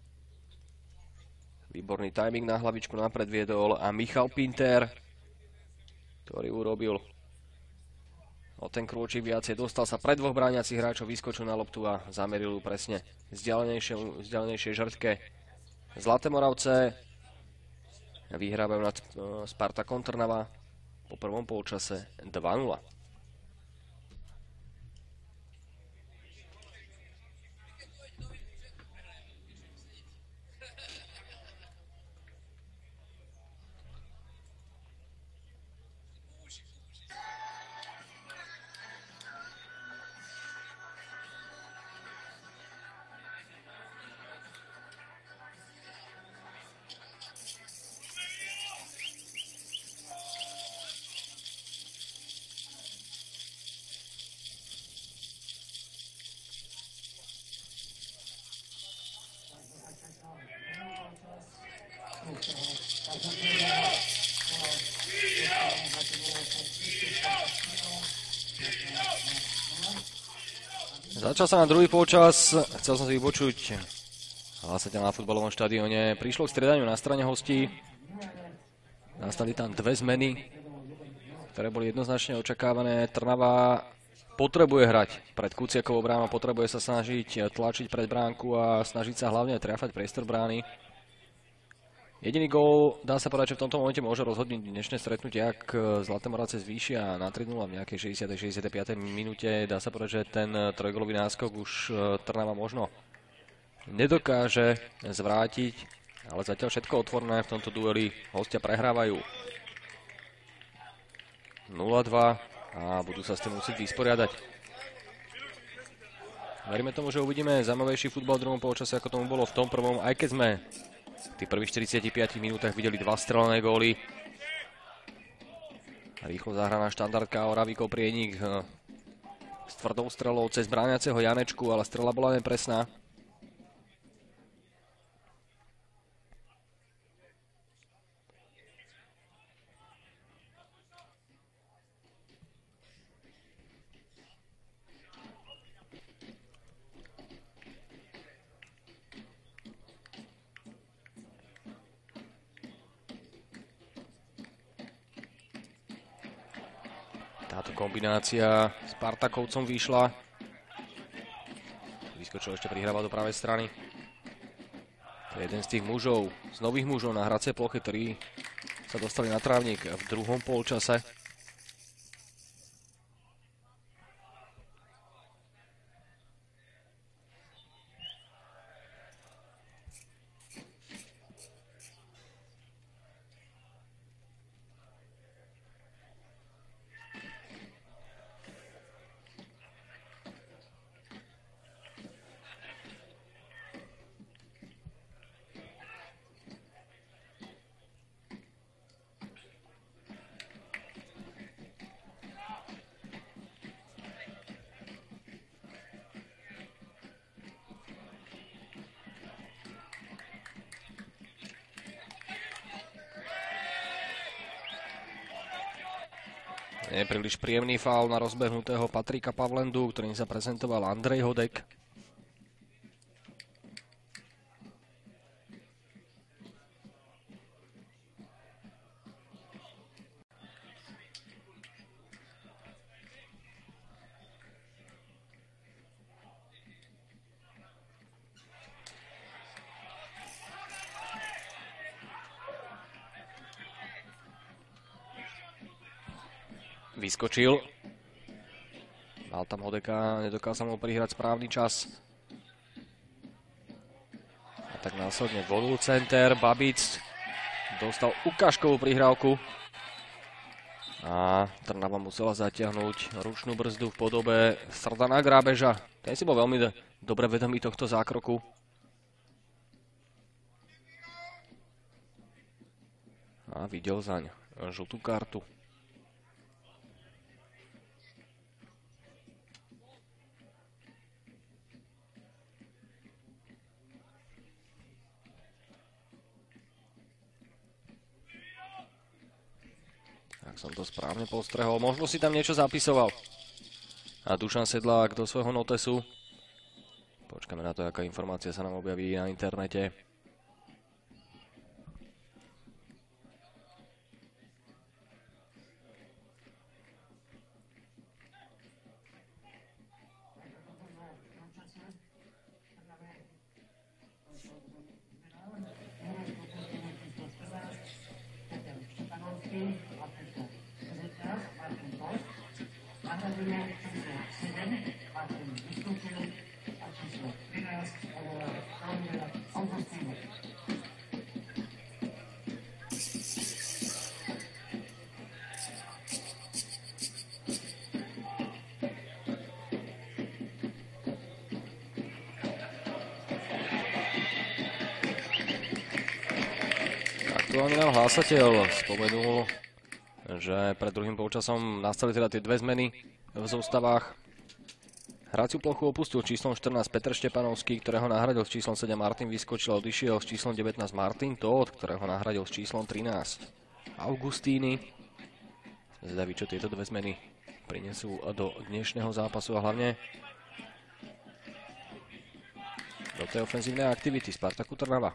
A: Výborný timing na hlavičku napred viedol a Michal Pinter, ktorý urobil o ten krôčik viacej, dostal sa pred dvoch brániacich hráčov, vyskočil na loptu a zameril ju presne vzdialenejšej žrtke. Zlaté Moravce vyhrávajú nad Spartakom Trnava po prvom polčase dva nula. Začal sa na druhý polčas, chcel som si vypočuť hlasateľ na futbalovom štadióne. Prišlo k striedaniu na strane hostí. Nastali tam dve zmeny, ktoré boli jednoznačne očakávané. Trnava potrebuje hrať pred Kuciakovou bránou, potrebuje sa snažiť tlačiť pred bránku a snažiť sa hlavne trafať priestor brány. Jediný gól, dá sa povedať, že v tomto momente môže rozhodniť dnešné stretnutie, ak Zlaté Moravce zvýšia na tri nula v nejakej šesťdesiatej šesťdesiatej piatej minúte. Dá sa povedať, že ten trojgólový náskok už Trnava možno nedokáže zvrátiť, ale zatiaľ všetko otvorné v tomto dueli. Hostia prehrávajú nula dva a budú sa s tým musieť vysporiadať. Veríme tomu, že uvidíme zaujímavejší futbal v druhom polčase, ako tomu bolo v tom prvom, aj keď sme v tých prvých štyridsiatich piatich minútach videli dva strelené góly. Rýchlo zahraná štandardka, Oravíkov prienik s tvrdou strelou cez brániaceho Janečku, ale strela bola nepresná. Táto kombinácia Spartakovcom vyšla. Vyskočil, ešte prihrával do pravej strany. To je jeden z tých mužov, z nových mužov na hracej ploche, ktorí sa dostali na trávnik v druhom polčase. Nepríliš príjemný faul na rozbehnutého Patrika Pavlendu, ktorým sa prezentoval Andrej Hodek. Vyskočil. Mal tam Hodeka, nedokázal mu prihrať správny čas. A tak následne volil center. Babic dostal ukážkovú prihrávku. A Trnava musela zatiahnuť ručnú brzdu v podobe Srdana Grábeža. Ten si bol veľmi dobre vedomý tohto zákroku. A videl zaň žltú kartu. Ak som to správne postrehol, možno si tam niečo zapisoval. A Dušan Sedlák do svojho notesu. Počkáme na to, aká informácia sa nám objaví na internete. Aktuálne nám hlásateľ spomenul, že pred druhým polčasom nastali teda tie dve zmeny v zostavách. Hraciu plochu opustil číslom štrnásť Petr Štepanovský, ktorého nahradil s číslom sedem Martin Vyskočil, odišiel s číslom devätnásť Martin Tóth, ktorého nahradil s číslom trinásť Augustíny. Zdaví, čo tieto dve zmeny prinesú do dnešného zápasu a hlavne do tej ofenzívnej aktivity Spartaku Trnava.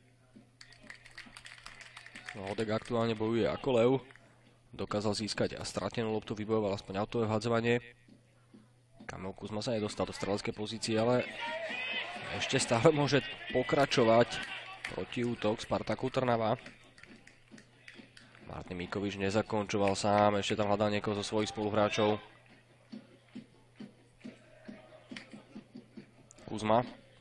A: Hodek aktuálne bojuje ako lev. Dokázal získať a stratenú loptu, vybojoval aspoň autové vhadzovanie. Kamil Kuzma sa nedostal do streleckej pozície, ale ešte stále môže pokračovať protiútok Spartaku Trnava. Martin Mikovič nezakončoval sám, ešte tam hľadal niekoho zo svojich spoluhráčov. Kuzma.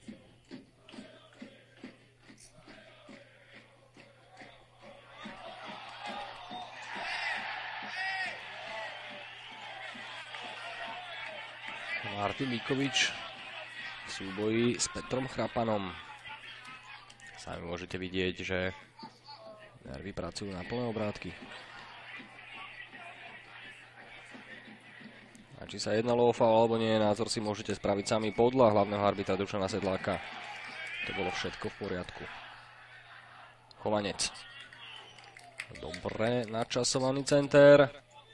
A: Martin Mikovič v súboji s Petrom Chrapanom. Sami môžete vidieť, že nervy pracujú na plné obrátky. A či sa jednalo o faul alebo nie, názor si môžete spraviť sami podľa hlavného arbitra Dušana Sedláka. To bolo všetko v poriadku. Chovanec. Dobre načasovaný center.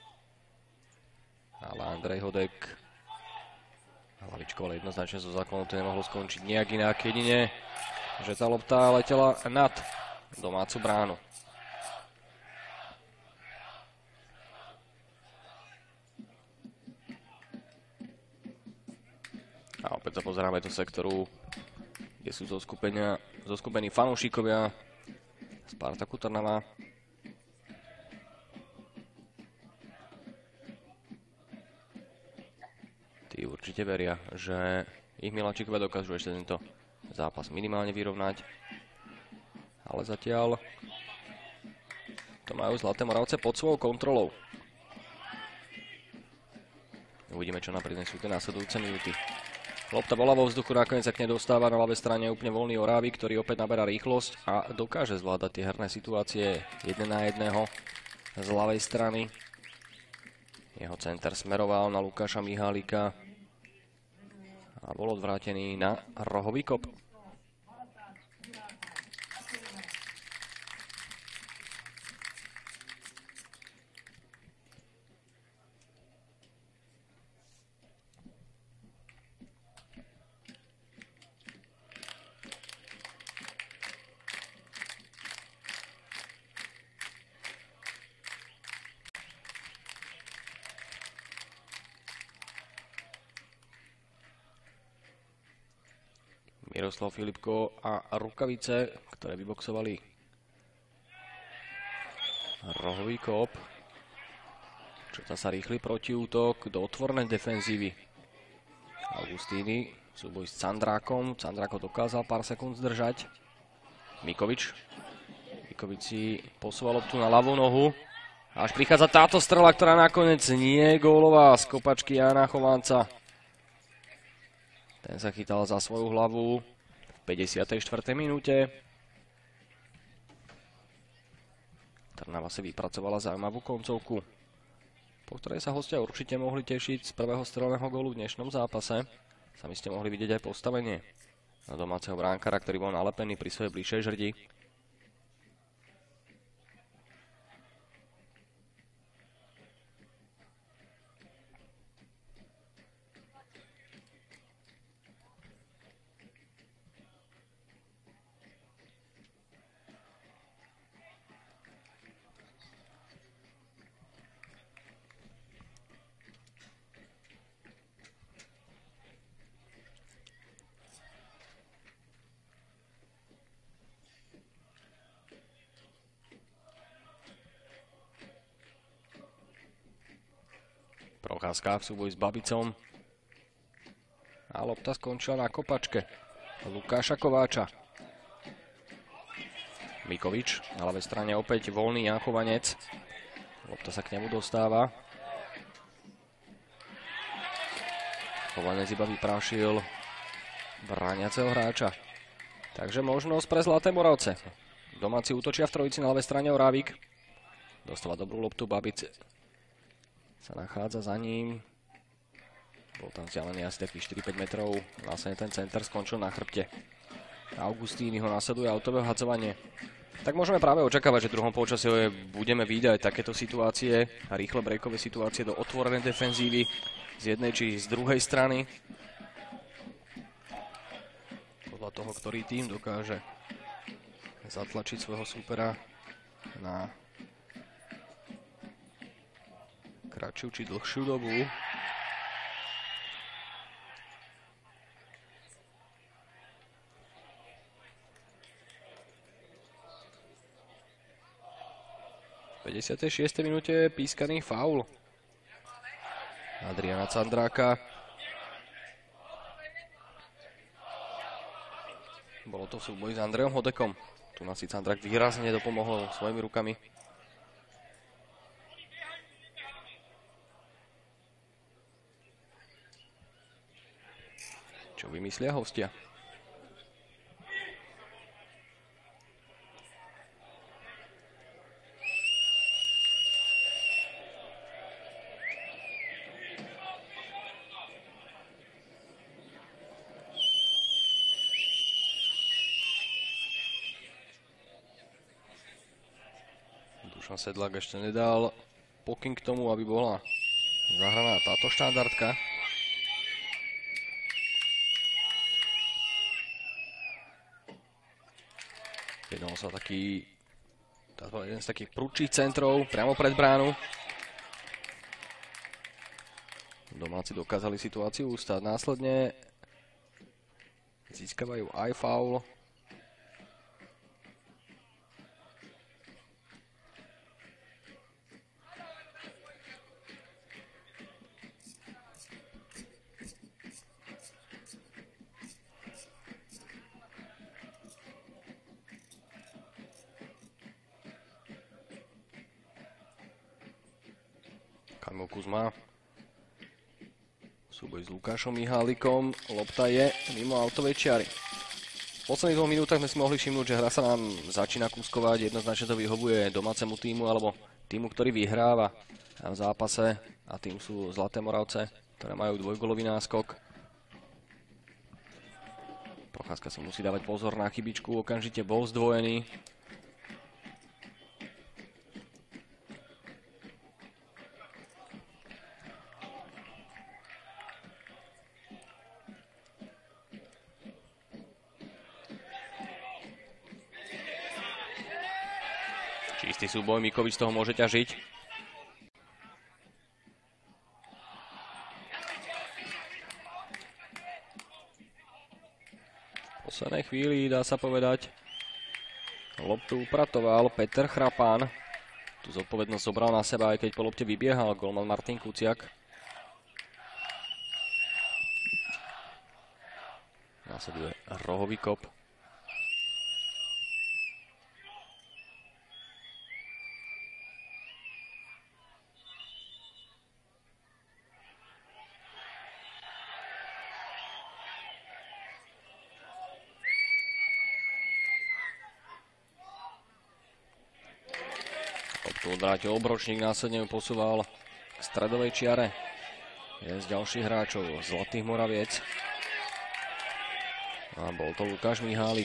A: Ale Andrej Hodek hlavičkou, ale jednoznačne zo záklonu to nemohlo skončiť nejak inak, jedine, že tá lopta letela nad domácu bránu. A opäť sa pozeráme do sektoru, kde sú zoskupenia, zoskupení fanúšikovia Spartaku Trnava. Tí určite veria, že ich miláčikovia dokážu ešte tento zápas minimálne vyrovnať. Ale zatiaľ to majú Zlaté Moravce pod svojou kontrolou. Uvidíme, čo nám prinesú tie následujúce minúty. Lopta bola vo vzduchu, nakoniec sa k nej dostáva na ľavej strane úplne voľný Orávy, ktorý opäť naberá rýchlosť a dokáže zvládať tie herné situácie jeden na jedného z ľavej strany. Jeho center smeroval na Lukáša Mihálika a bol odvrátený na rohový kop. Miroslav Filipko a rukavice, ktoré vyboxovali rohový kop. Četá sa rýchly protiútok do otvornej defenzívy. Augustíny, súboj s Candrákom. Candráko dokázal pár sekúnd zdržať. Mikovič. Mikovič si posúval loptu na ľavú nohu. Až prichádza táto strela, ktorá nakoniec nie je gólová z kopačky Jána Chovanca. Ten sa chytal za svoju hlavu v päťdesiatej štvrtej minúte. Trnava si vypracovala zaujímavú koncovku, po ktorej sa hostia určite mohli tešiť z prvého strelného gólu v dnešnom zápase. Sami ste mohli vidieť aj postavenie na domáceho bránkara, ktorý bol nalepený pri svojej bližšej žrdi. Procházka v súboji s Babicom. A lopta skončila na kopačke Lukáša Kováča. Mikovič na ľavej strane opäť voľný Ján Chovanec. Lopta sa k nemu dostáva. Chovanec iba vyprášil brániaceho hráča. Takže možnosť pre Zlaté Moravce. Domáci útočia v trojici na ľavej strane Orávik. Dostáva dobrú loptu Babic. Sa nachádza za ním. Bol tam vzdialený asi takých štyri päť metrov. Vlastne ten center skončil na chrbte. Augustíny ho nasleduje autové hadzovanie. Tak môžeme práve očakávať, že v druhom polčase budeme vidieť takéto situácie a rýchle breakové situácie do otvorenej defenzívy z jednej či z druhej strany. Podľa toho, ktorý tým dokáže zatlačiť svojho súpera na kratšiu či dlhšiu dobu. V päťdesiatej šiestej minúte je pískaný faul Adriana Candráka. Bolo to v súboji s Andrejom Hodekom. Tu nás si Candrák výrazne dopomohol svojimi rukami. Čo vymyslia hostia? Dušan Sedlák ešte nedal pokyn k tomu, aby bola zahraná táto štandardka. Jednal sa taký, táto jeden z takých prudčích centrov priamo pred bránu. Domáci dokázali situáciu ustať. Následne získavajú aj faul. Kamil Kuzma. Súboj s Lukášom Mihálikom. Lopta je mimo autovej čiary. V posledných dvoch minútach sme si mohli všimnúť, že hra sa nám začína kúskovať. Jednoznačne to vyhovuje domácemu týmu alebo týmu, ktorý vyhráva v zápase. A tým sú Zlaté Moravce, ktoré majú dvojgolový náskok. Procházka si musí dávať pozor na chybičku. Okamžite bol zdvojený. Čistý súboj, Mikovič z toho môže ťažiť. V V poslednej chvíli, dá sa povedať, loptu upratoval Peter Chrapán. Tu zodpovednosť zobral na seba, aj keď po lopte vybiehal golman Martin Kuciak. Následuje rohový kop. Tu odvrátil obročník, následne ju posúval k stredovej čiare. Je z ďalších hráčov Zlatých Moraviec. A bol to Lukáš Mihálik.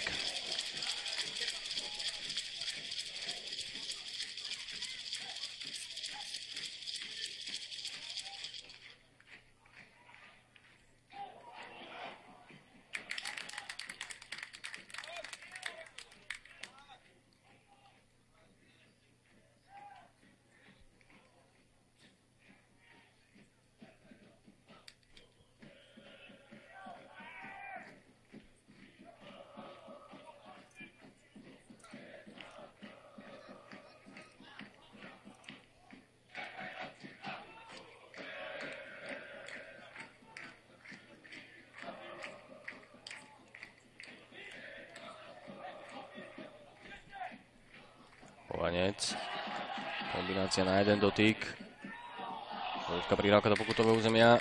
A: Chovanec. Kombinácia na jeden dotyk. Ľudská prihrávka do pokutového územia.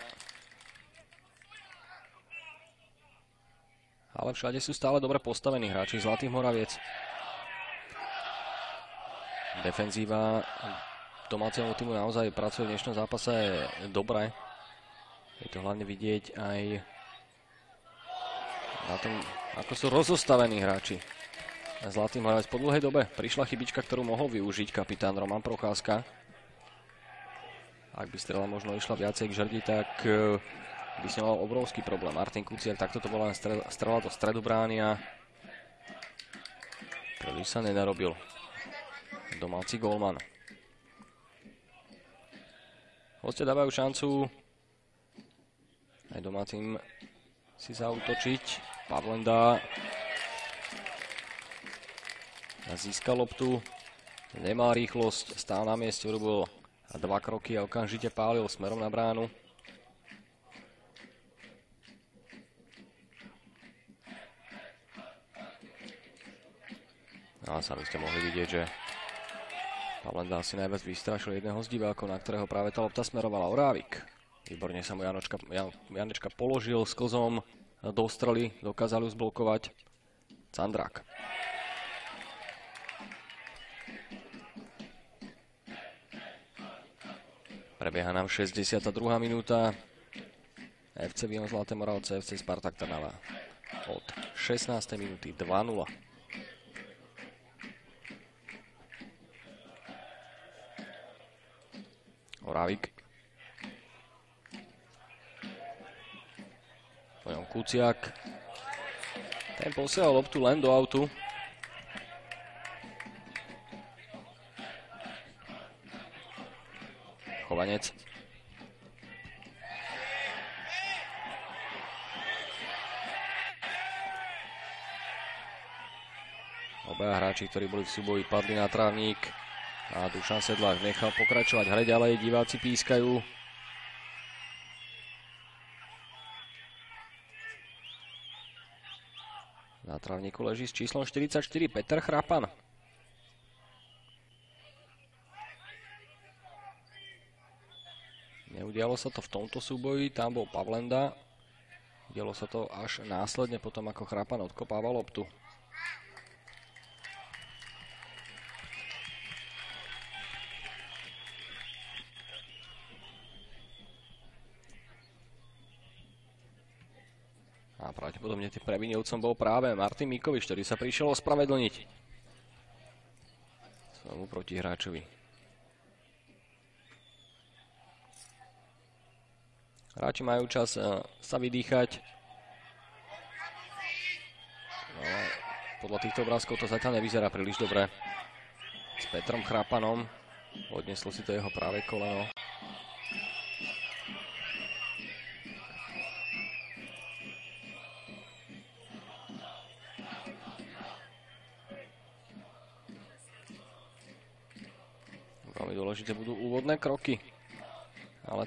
A: Ale všade sú stále dobre postavení hráči Zlatých Moraviec. Defenzíva domáceho týmu naozaj pracuje v dnešnom zápase dobre. Je to hlavne vidieť aj na tom, ako sú rozostavení hráči Zlatý Moravec. Po dlhej dobe prišla chybička, ktorú mohol využiť kapitán Roman Procházka. Ak by strela možno išla viacej k žrdi, tak by si mal obrovský problém. Martin Kuciak takto to bola strela do stredu brány a príliš sa nenarobil domáci gólman. Hostia dávajú šancu aj domácim si zaútočiť. Pavlenda získal loptu, nemá rýchlosť, stál na mieste, urobil dva kroky a okamžite pálil smerom na bránu. A sami ste mohli vidieť, že Pavlenda asi najviac vystrašil jedného z divákov, na ktorého práve tá lopta smerovala. Orávik. Výborne sa mu Janočka, Jan, Janečka položil s klzom do strely, dokázali ju zblokovať. Candrák. Prebieha nám šesťdesiata druhá minúta. ef cé Vion Zlaté Moravce, ef cé Spartak Trnava. Od šestnástej minúty dva nula. Orávik. Po ňom Kuciak. Ten posielal loptu len do autu. Chovanec. Obaja hráči, ktorí boli v súboji, padli na trávnik a Dušan Sedlák nechal pokračovať hre ďalej. Diváci pískajú. Na trávniku leží s číslom štyridsaťštyri Peter Chrapan. Neudialo sa to v tomto súboji, tam bol Pavlenda. Dialo sa to až následne potom, ako Chrapan odkopával loptu. A pravdepodobne tým previnilcom bol práve Martin Mikovič, ktorý sa prišiel ospravedlniť svojmu protihráčovi. Hráči majú čas uh, sa vydýchať. No, podľa týchto obrázkov to zatiaľ nevyzerá príliš dobre. S Petrom Chrapanom. Odneslo si to jeho práve koleno. Veľmi dôležité budú úvodné kroky. Ale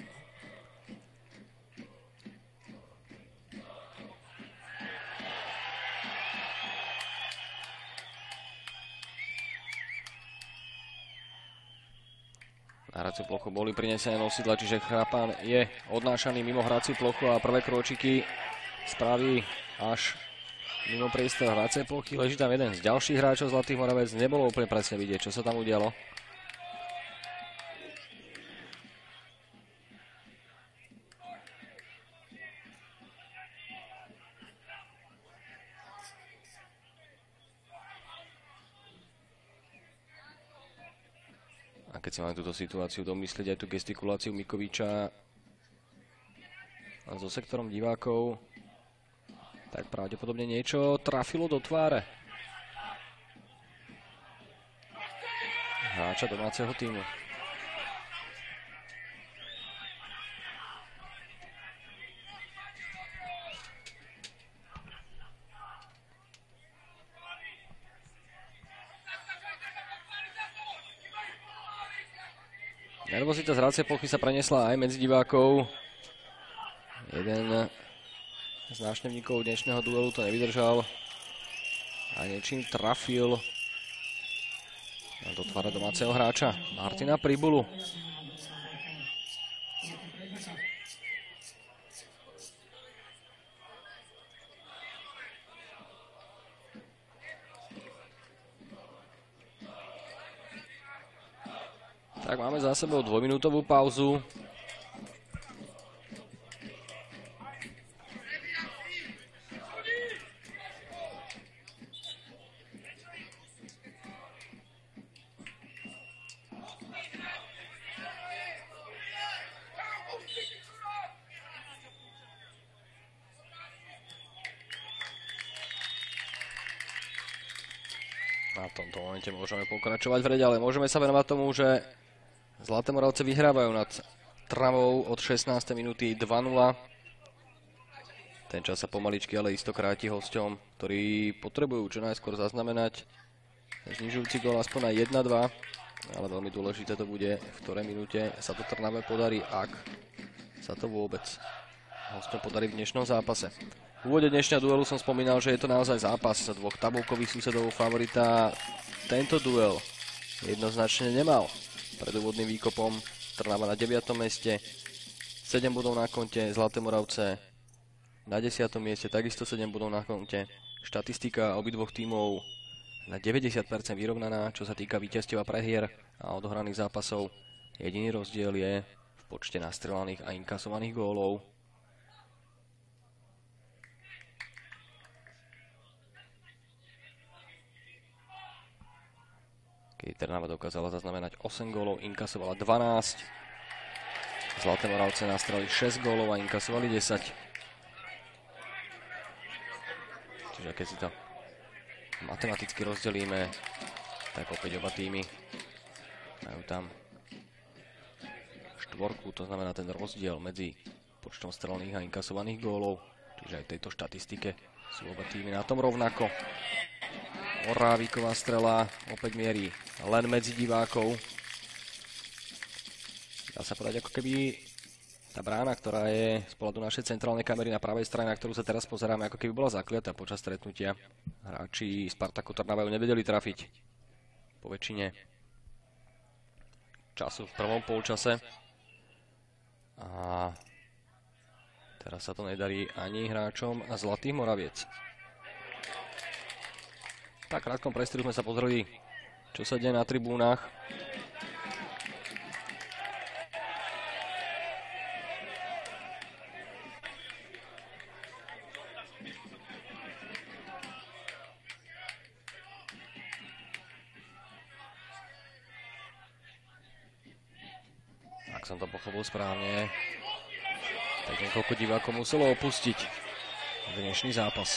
A: na hraciu plochu boli prinesené nosidla, čiže Chrapan je odnášaný mimo hraciu plochu a prvé krôčiky spraví až mimo priestor hracej plochy. Leží tam jeden z ďalších hráčov Zlatých Moravec. Nebolo úplne presne vidieť, čo sa tam udialo. A keď si máme túto situáciu domyslieť aj tú gestikuláciu Mikoviča so sektorom divákov, tak pravdepodobne niečo trafilo do tváre hráča domáceho týmu. Nervozita z hracej plochy sa prenesla aj medzi divákov. Jeden z návštevníkov dnešného duelu to nevydržal a niečím trafil do tváre domáceho hráča Martina Pribulu. Tak máme za sebou dvojminútovú pauzu. Na tomto momente môžeme pokračovať v rede, ale môžeme sa venovať tomu, že Zlaté Moravce vyhrávajú nad Travou od šestnástej minúty dva nula. Ten čas sa pomaličky, ale isto kráti hosťom, ktorí potrebujú čo najskôr zaznamenať znižujúci gól aspoň na jedna dva. Ale veľmi dôležité to bude, v ktorej minúte sa to Trnave podarí, ak sa to vôbec hosťom podarí v dnešnom zápase. V úvode dnešného duelu som spomínal, že je to naozaj zápas dvoch tabulkových susedov favorita. Tento duel jednoznačne nemal. Pred úvodným výkopom Trnava na deviatom mieste, sedem bodov na konte, Zlaté Moravce na desiatom mieste, takisto sedem bodov na konte. Štatistika obidvoch tímov na deväťdesiat percent vyrovnaná, čo sa týka víťazstiev a prehier a odohraných zápasov. Jediný rozdiel je v počte nastrelaných a inkasovaných gólov. Keď Trnava dokázala zaznamenať osem gólov, inkasovala dvanásť. Zlaté Moravce nastrelili šesť gólov a inkasovali desať. Čiže keď si to matematicky rozdelíme, tak opäť oba týmy majú tam štvorku, to znamená ten rozdiel medzi počtom strelných a inkasovaných gólov. Čiže aj v tejto štatistike sú oba týmy na tom rovnako. Oráviková strela opäť mierí len medzi divákov. Dá sa povedať, ako keby tá brána, ktorá je z pohľadu našej centrálnej kamery na pravej strane, na ktorú sa teraz pozeráme, ako keby bola zakliatá počas stretnutia. Hráči Spartaku Trnava ju nevedeli trafiť po väčšine času v prvom polčase. A teraz sa to nedarí ani hráčom Zlatých Moraviec. V tak krátkom priestoru sme sa pozreli, čo sa deje na tribúnach. Ak som to pochopil správne, tak niekoľko divákov muselo opustiť dnešný zápas.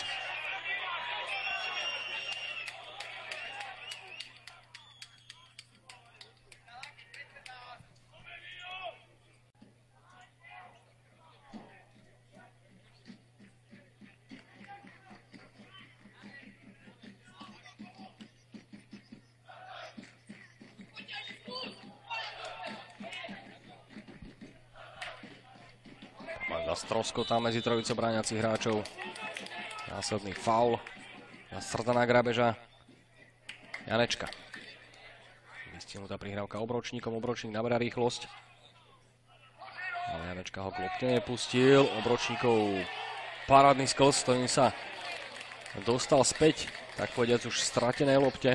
A: Lopta stroskotá medzi trojicou bráňacích hráčov. Následný faul. Nasrdaná Grabeža. Janečka. Vystihnutá prihrávka obročníkom. Obročník naberá rýchlosť. Ale Janečka ho k lopte nepustil. Obročníkov parádny sklz, ktorým sa dostal späť, tak povediac už v stratenej lopte.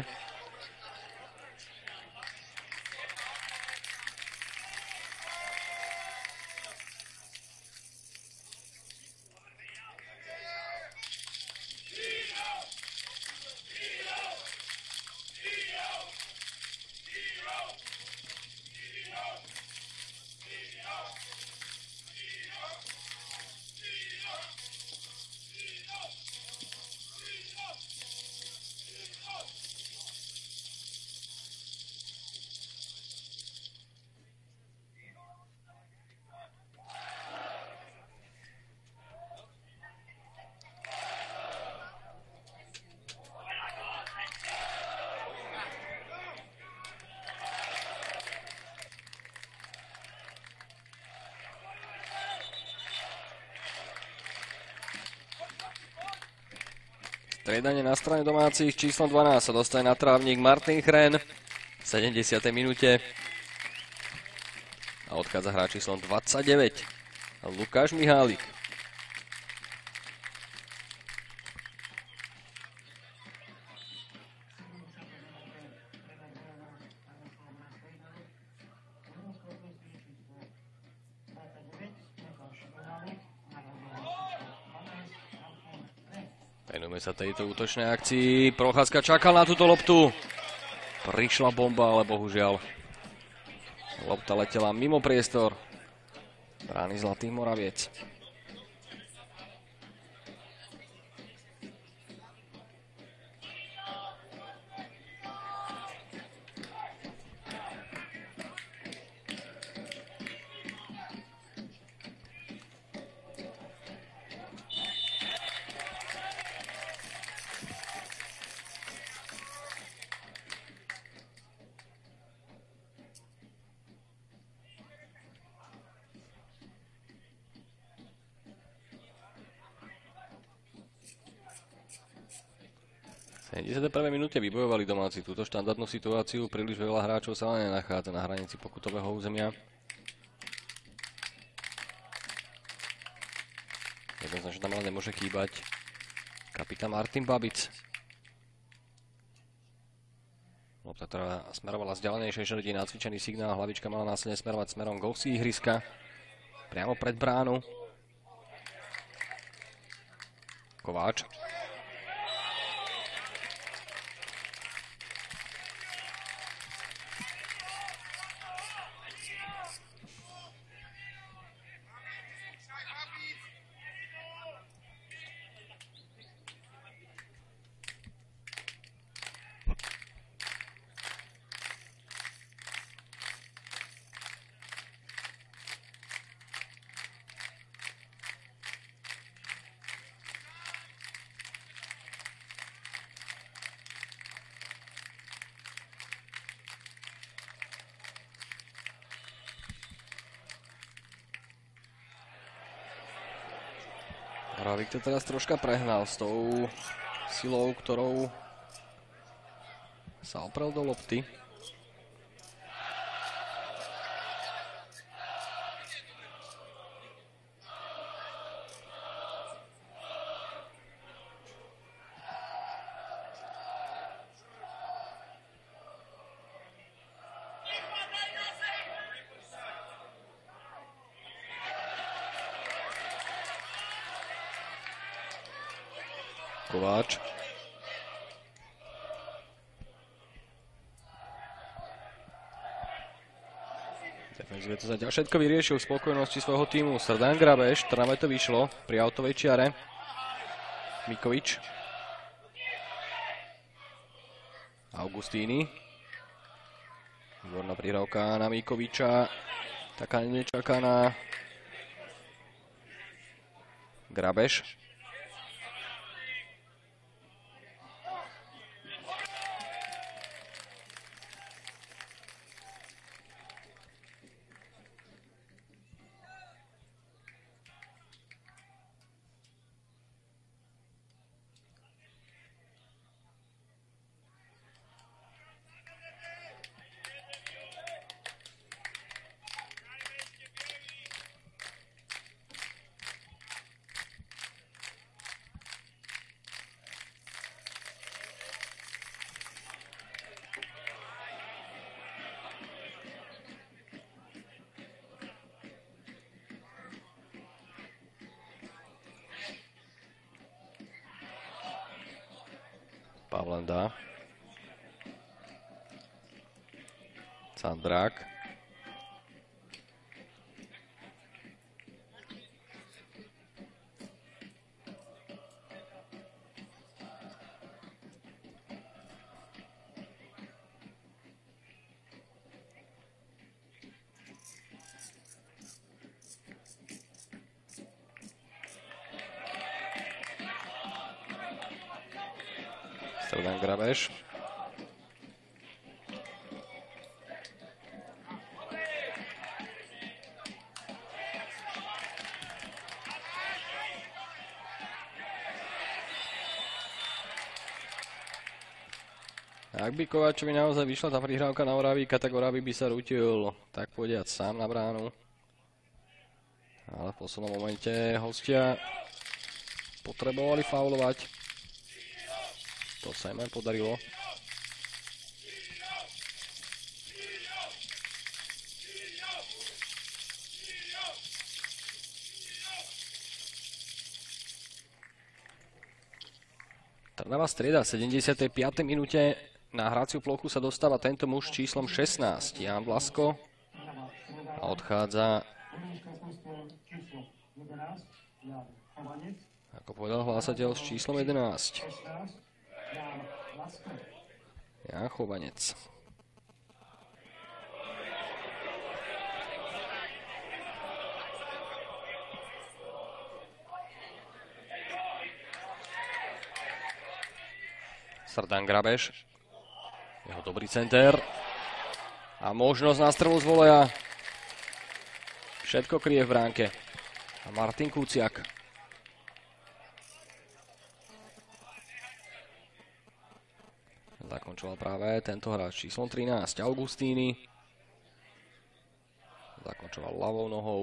A: Striedanie na strane domácich číslom dvanásť sa dostane na trávnik Martin Chren v sedemdesiatej minúte. A odchádza hráč číslom dvadsaťdeväť Lukáš Mihálik. Venujeme sa tejto útočnej akcii. Procházka čakal na túto loptu. Prišla bomba, ale bohužiaľ lopta letela mimo priestor brány Zlatých Moraviec. V sedemdesiatej prvej minúte vybojovali domáci túto štandardnú situáciu. Príliš veľa hráčov sa ale nenachádza na hranici pokutového územia. Jednoznačne tam ale nemôže chýbať kapitán Martin Babic. Lopta, ktorá smerovala z ďalejšej žrdí, nacvičený signál. Hlavička mala následne smerovať smerom k osi ihriska. Priamo pred bránu. Kováč. Moravik to teraz troška prehnal s tou silou, ktorou sa oprel do lopty. Kováč. Defenzíve to zatiaľ všetko vyriešil v spokojnosti svojho týmu. Srdán Grabeš, tráve to vyšlo pri autovej čiare. Mikovič. Augustíny. Výborná prihrávka na Mikoviča. Taká nečakaná. Grabeš. Pavlenda. Candrák. Stredan Grabeš. Ak by Kováčovi naozaj vyšla tá prihrávka na Oravíka, tak Oravík by sa rútil, tak povediať, sám na bránu. Ale v poslednom momente hostia potrebovali faulovať. To sa im aj podarilo. Trnava strieda v sedemdesiatej piatej minúte. Na hraciu plochu sa dostáva tento muž číslom šestnásť, Ján Blasko. A odchádza, ako povedal hlásateľ, s číslom jedenásť. Ján Chovanec. Srdan Grabeš. Jeho dobrý center. A možnosť na strelu z voleja. Všetko kryje v bránke. A Martin Kuciak. Zakončoval práve tento hráč číslom trinásť, Augustíny. Zakončoval ľavou nohou.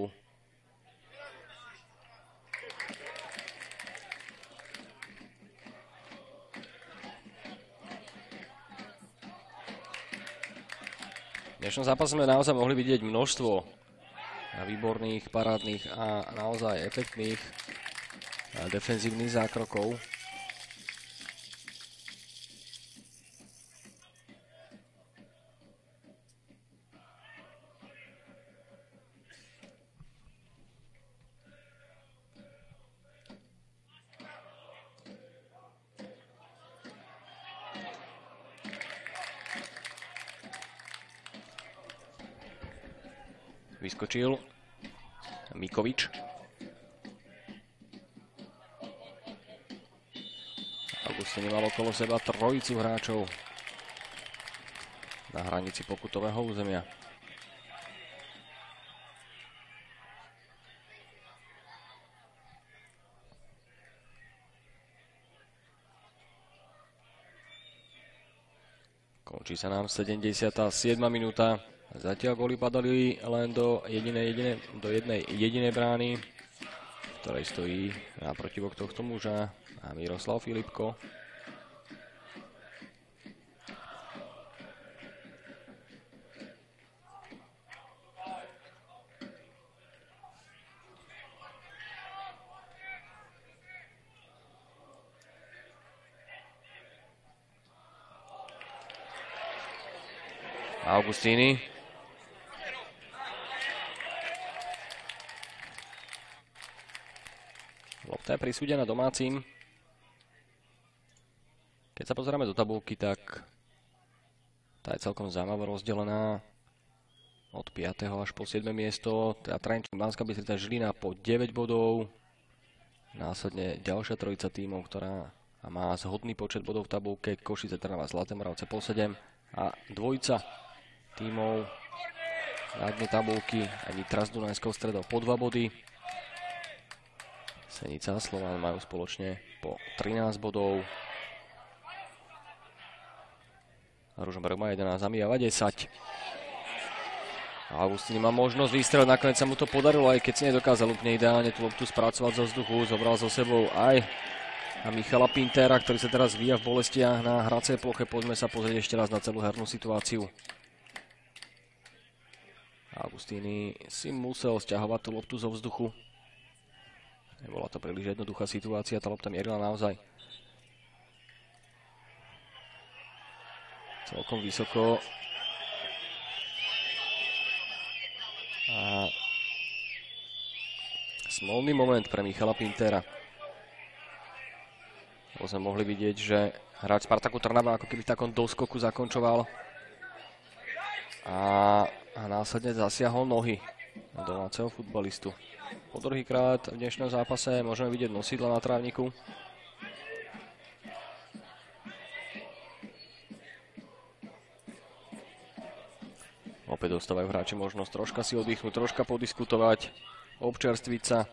A: V dnešnom zápase sme naozaj mohli vidieť množstvo výborných, parádnych a naozaj efektných defenzívnych zákrokov. Vyskočil Mikovič. Augustín mal okolo seba trojicu hráčov na hranici pokutového územia. Končí sa nám sedemdesiata siedma minúta. Zatiaľ góly padali len do, jedinej, jedinej, do jednej jedinej brány, v ktorej stojí naprotivok tohto muža a Miroslav Filipko. Augustíny. Lopta je prisúdená domácim. Keď sa pozeráme do tabulky, tak tá je celkom zaujímavo rozdelená od piateho až po siedme miesto. Teda Trenčín, Banská Bystrica, Žilina po deväť bodov. Následne ďalšia trojica tímov, ktorá má zhodný počet bodov v tabulke. Košice, Trnava, Zlaté Moravce po sedem. A dvojica tímov na dne tabulky a Nitra s Dunajskou Stredou po dva body. Senica a Slován majú spoločne po trinásť bodov. Ružomberok má jedenásť a Mijava desať. Augustín má možnosť vystreliť, nakoniec sa mu to podarilo, aj keď si nedokázal úplne ideálne tú loptu spracovať zo vzduchu. Zobral so sebou aj a Michala Pintera, ktorý sa teraz víja v bolestiach na hracej ploche. Poďme sa pozrieť ešte raz na celú hernú situáciu. Augustíny si musel sťahovať tú loptu zo vzduchu. Nebola to príliš jednoduchá situácia, tá lopta mierila naozaj celkom vysoko. A smolný moment pre Michala Pintera. Bo sme mohli vidieť, že hráč Spartaku Trnava ako keby v takom doskoku zakončoval. A, a následne zasiahol nohy domáceho futbalistu. Po druhýkrát v dnešnom zápase môžeme vidieť nosidla na trávniku. Opäť dostávajú hráči možnosť troška si oddychnúť, troška podiskutovať, občerstviť sa.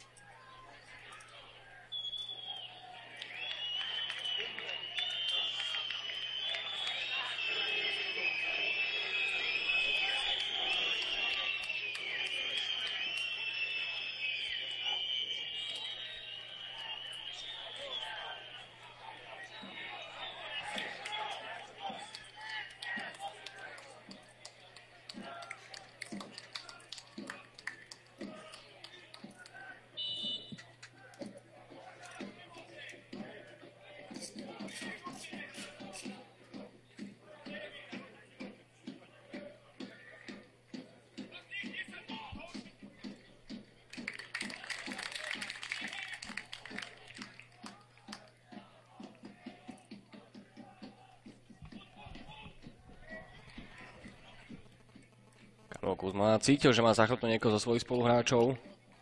A: Kuzma cítil, že má zachrtnúť niekoho zo svojich spoluhráčov.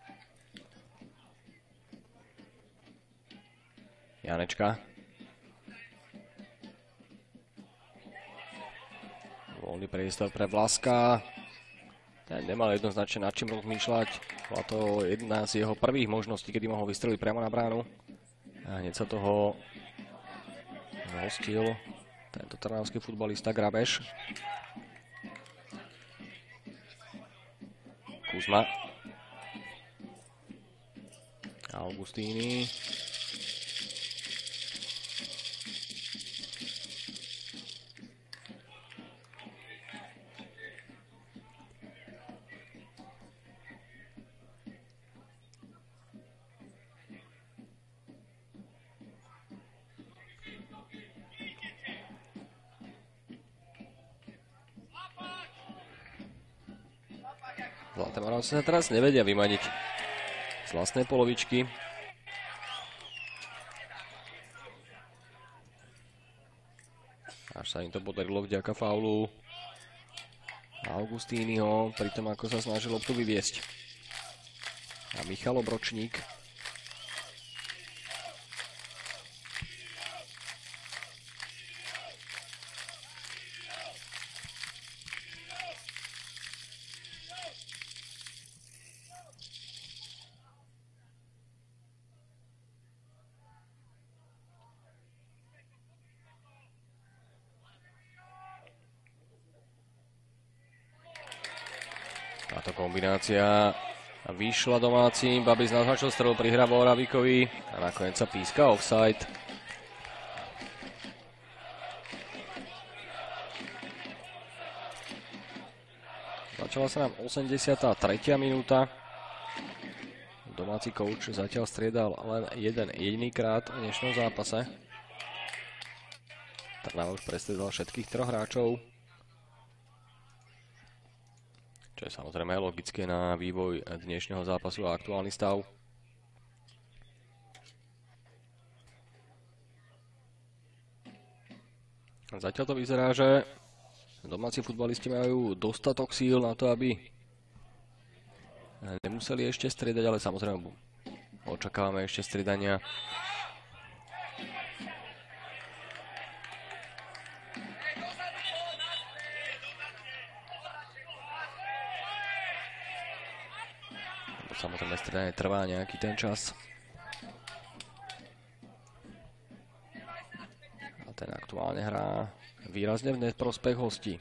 A: Janečka. Voľný priestor pre Vlaska. Ten nemal jednoznačne nad čím rozmýšľať. Bola to jedna z jeho prvých možností, kedy mohol vystreliť priamo na bránu. A hneď sa toho zhostil tento trnavský futbalista Grabeš. Kuzma. Augustíny. Zlaté Moravce sa teraz nevedia vymaniť z vlastnej polovičky. Až sa im to podarilo vďaka faulu Augustínyho, pri tom ako sa snažil loptu vyviesť. A Michal Obročník. Táto kombinácia vyšla domácim. Babiš naznačil strelu, prihral Moravikovi a nakoniec sa píska offside. Začala sa nám osemdesiata tretia minúta. Domáci coach zatiaľ striedal len jeden jediný krát v dnešnom zápase. Trnava už prestriedal všetkých troch hráčov. Čo je samozrejme logické na vývoj dnešného zápasu a aktuálny stav. Zatiaľ to vyzerá, že domáci futbalisti majú dostatok síl na to, aby nemuseli ešte striedať, ale samozrejme očakávame ešte striedania. Samozrejme, stredanie trvá nejaký ten čas. A ten aktuálne hrá výrazne v neprospech hostí.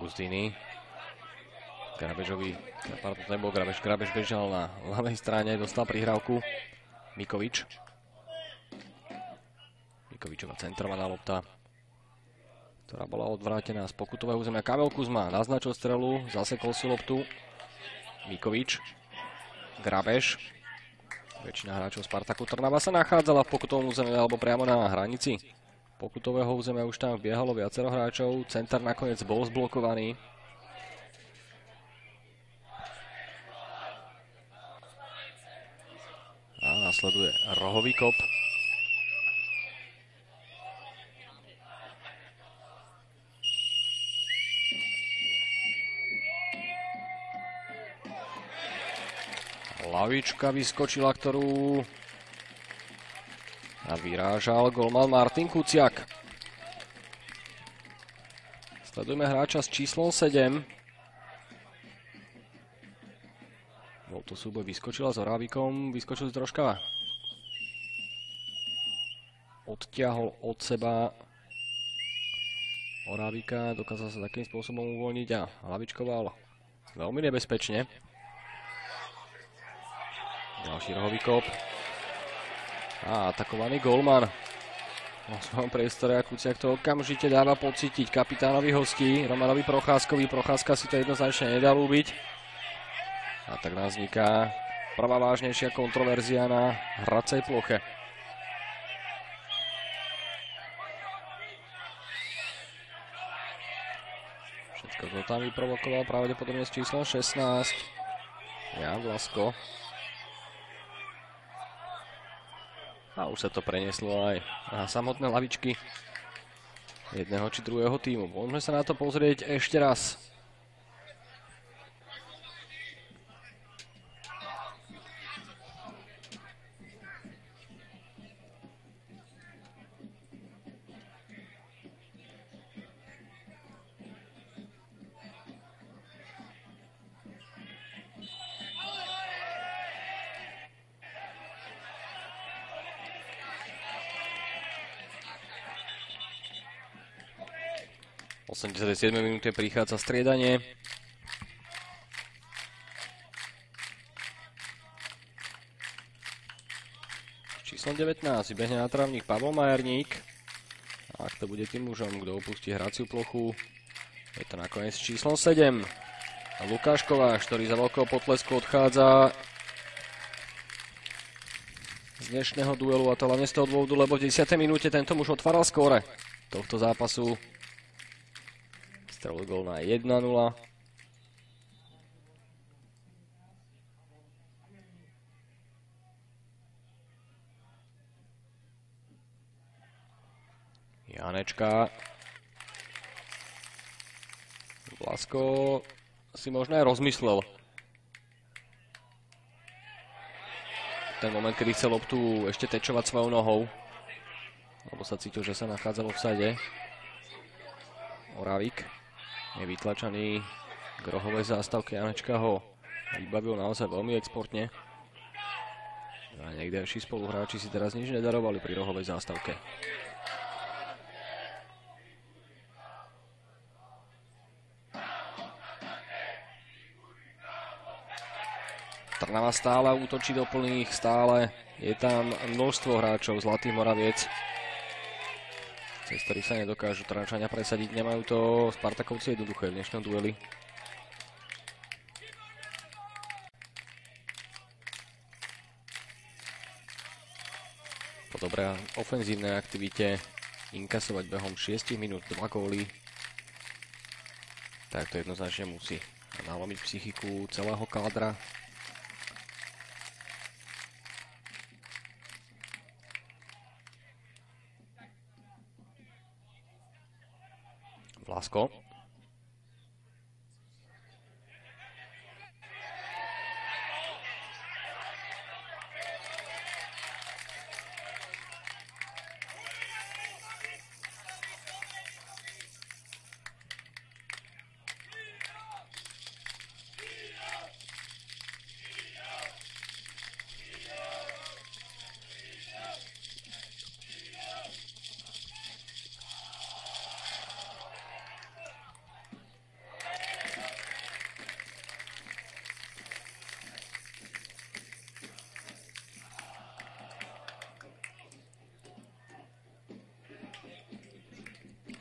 A: Augustini. Grabežovi, pardon, to nebol Grabež, Grabež bežal na ľavej strane, dostal prihrávku. Mikovič. Mikovičová centrovaná lopta, ktorá bola odvrátená z pokutového územia. Kamil Kuzma naznačil strelu, zasekol si loptu. Mikovič. Grabež. Väčšina hráčov Spartaku Trnava sa nachádzala v pokutovom území alebo priamo na hranici pokutového územia. Už tam biehalo viacero hráčov. Center nakoniec bol zblokovaný. A nasleduje rohový kop. Lavička vyskočila, ktorú a vyrážal golman Martin Kuciak. Sledujeme hráča s číslom sedem. Bol to súboj, vyskočila s Orávikom, vyskočil troška. Odtiahol od seba Orávika, dokázal sa takým spôsobom uvoľniť a lavičkoval veľmi nebezpečne. Ďalší rohový kop. A atakovaný golman. V svojom priestore a Kuciak to okamžite dáva pocítiť kapitánovi hostí, Romanovi Procházkovi. Procházka si to jednoznačne nedal ubiť. A tak nás vzniká prvá vážnejšia kontroverzia na hracej ploche. Všetko to tam vyprovokoval pravdepodobne s číslom šestnásť. Jan Vlasko. A už sa to prenieslo aj na samotné lavičky jedného či druhého tímu. Môžeme sa na to pozrieť ešte raz. V osemdesiatej siedmej minúte prichádza striedanie. Číslom devätnásť vybehne na trávnik Pavol Majerník. A ak to bude tým mužom, kto opustí hraciu plochu, je to nakoniec číslom sedem. Lukáš Kováš, ktorý za veľkého potlesku odchádza z dnešného duelu, a to hlavne z toho dôvodu, lebo v desiatej minúte tento muž otváral skóre tohto zápasu. Strelil gól na jeden nula. Janečka. Vlasko si možno aj rozmyslel ten moment, kedy chcel loptu ešte tečovať svojou nohou, lebo sa cítil, že sa nachádza v offside. Orávik je vytlačaný k rohovej zástavke. Janečka ho vybavil naozaj veľmi exportne. A niekdejší spoluhráči si teraz nič nedarovali pri rohovej zástavke. Trnava stále útočí do plných, stále je tam množstvo hráčov Zlatých Moraviec, cez ktorých sa nedokážu Trnavčania presadiť. Nemajú to Spartakovci jednoduché v dnešnom dueli. Po dobrej ofenzívnej aktivite inkasovať behom šiestich minút dva góly, tak to jednoznačne musí nalomiť psychiku celého kádra. Vlasko.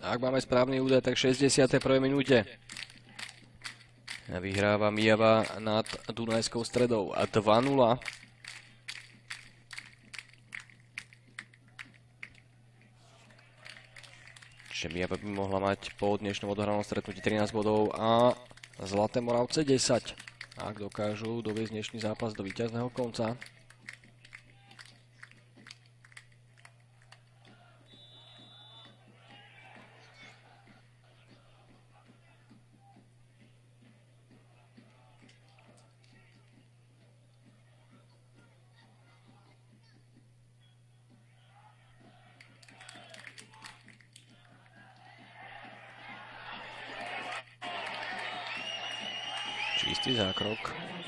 A: Ak máme správny údaj, tak v šesťdesiatej prvej minúte vyhráva Mijava nad Dunajskou Stredou a dva nula. Čiže Mijava by mohla mať po dnešnom odohranom stretnutí trinásť bodov a Zlaté Moravce desať. Ak dokážu doviesť dnešný zápas do víťazného konca. Čistý zákrok.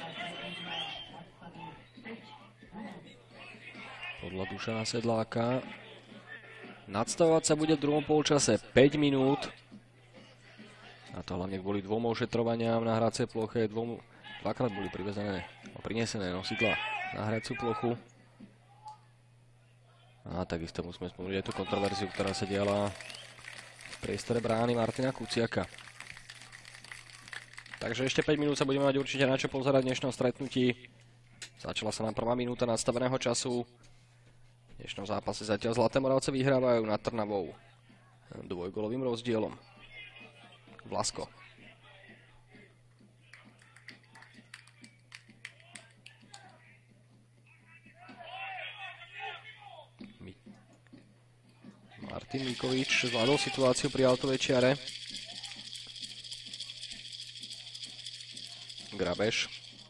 A: Podľa Dušana Sedláka. Nadstavovať sa bude v druhom polčase päť minút. A to hlavne kvôli dvom ošetrovaniam na hracej ploche. Dvom, dvakrát boli privezené, prinesené nosidla na hraciu plochu. A takisto musíme spomenúť aj tú kontroverziu, ktorá sa diala v priestore brány Martina Kuciaka. Takže ešte päť minút sa budeme mať určite na čo pozerať v dnešnom stretnutí. Začala sa nám prvá minúta nastaveného času. V dnešnom zápase zatiaľ Zlaté Moravce vyhrávajú nad Trnavou dvojgolovým rozdielom. Vlasko. Martin Mikovič zvládol situáciu pri autovej čiare. Grabeš.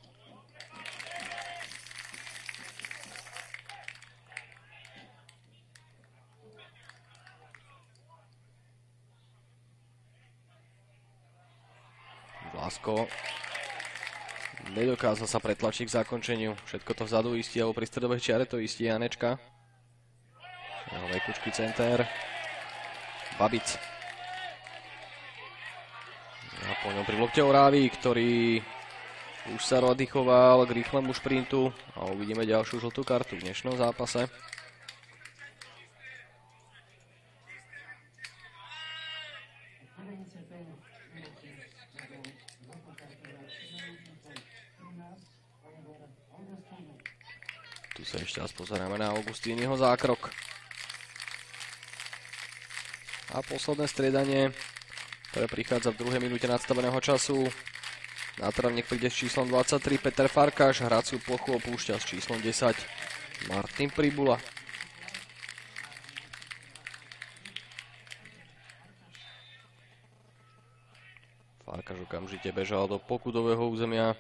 A: Vlasko. Nedokázal sa pretlačiť k zakončeniu. Všetko to vzadu istí, alebo pri stredovej čiare to istí Janečka. Jeho vekučký center. Babic. A po ňom pri lokte Orávy, ktorý už sa oddychoval k rýchlemu šprintu a uvidíme ďalšiu žltú kartu v dnešnom zápase. Tu sa ešte raz pozeráme na Augustínyho zákrok. A posledné striedanie, ktoré prichádza v druhej minúte nadstaveného času. Na trávnik príde s číslom dvadsaťtri Peter Farkáš, hraciu plochu opúšťa s číslom desať Martin Pribula. Farkáš okamžite bežal do pokudového územia.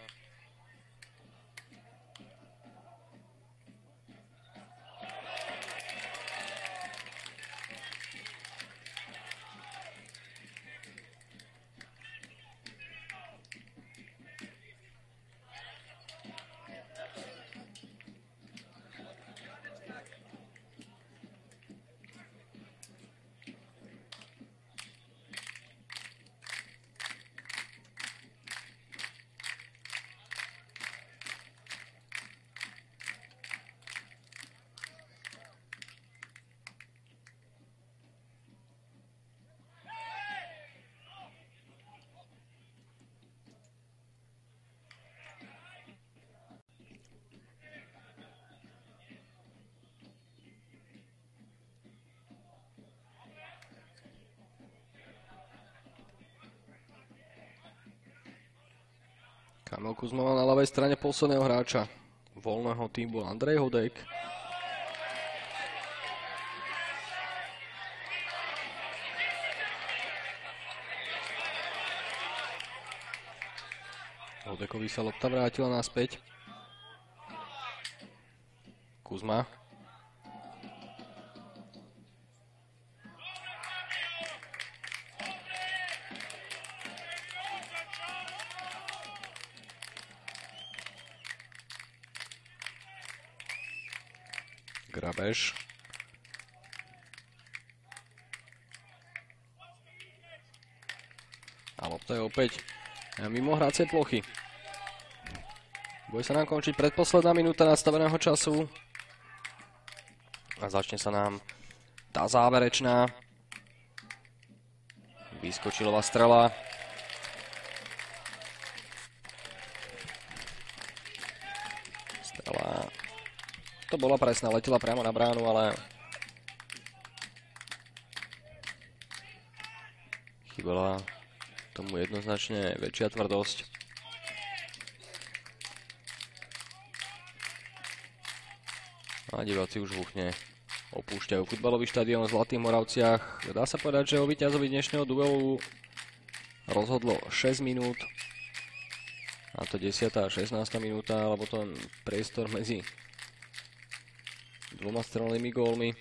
A: Kamil Kuzma má na ľavej strane posledného hráča voľného týmu Andrej Hodek. Hodekovi sa lopta vrátila naspäť. Kuzma. Grabeš. A lopta je opäť mimo hracej plochy. Bude sa nám končiť predposledná minúta nastaveného času. A začne sa nám tá záverečná. Vyskočilová strela. Strela. To bola presná, letela priamo na bránu, ale chýbala tomu jednoznačne väčšia tvrdosť. A diváci už húchne opúšťajú futbalový štadión v Zlatých Moravciach. Dá sa povedať, že o víťazovi dnešného duelu rozhodlo šesť minút. A to desiata a šestnásta minúta, alebo ten priestor medzi dvoma strelnými gólmi.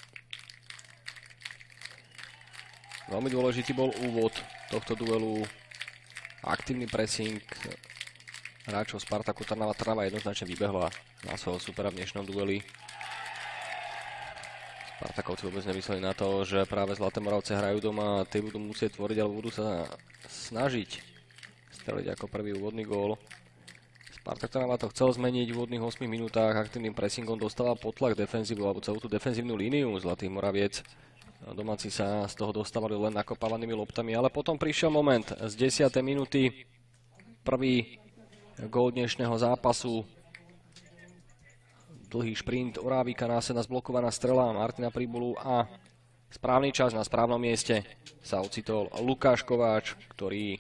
A: Veľmi dôležitý bol úvod tohto duelu. Aktívny pressing hráčov Spartaku Trnava. Trnava jednoznačne vybehla na svojho supera v dnešnom dueli. Spartakovci vôbec nemysleli na to, že práve Zlaté Moravce hrajú doma a tí budú musieť tvoriť, alebo budú sa snažiť streliť ako prvý úvodný gól. Spartak Trnava to chcel zmeniť v úvodných ôsmich minútach, aktívnym pressingom dostával pod tlak defenzívu, alebo celú tú defenzívnu líniu Zlatých Moraviec. Domáci sa z toho dostávali len nakopávanými loptami, ale potom prišiel moment z desiatej minúty. Prvý gól dnešného zápasu. Dlhý šprint Orávika, následná zblokovaná strela Martina Pribulu a správny čas na správnom mieste sa ocitol Lukáš Kováč, ktorý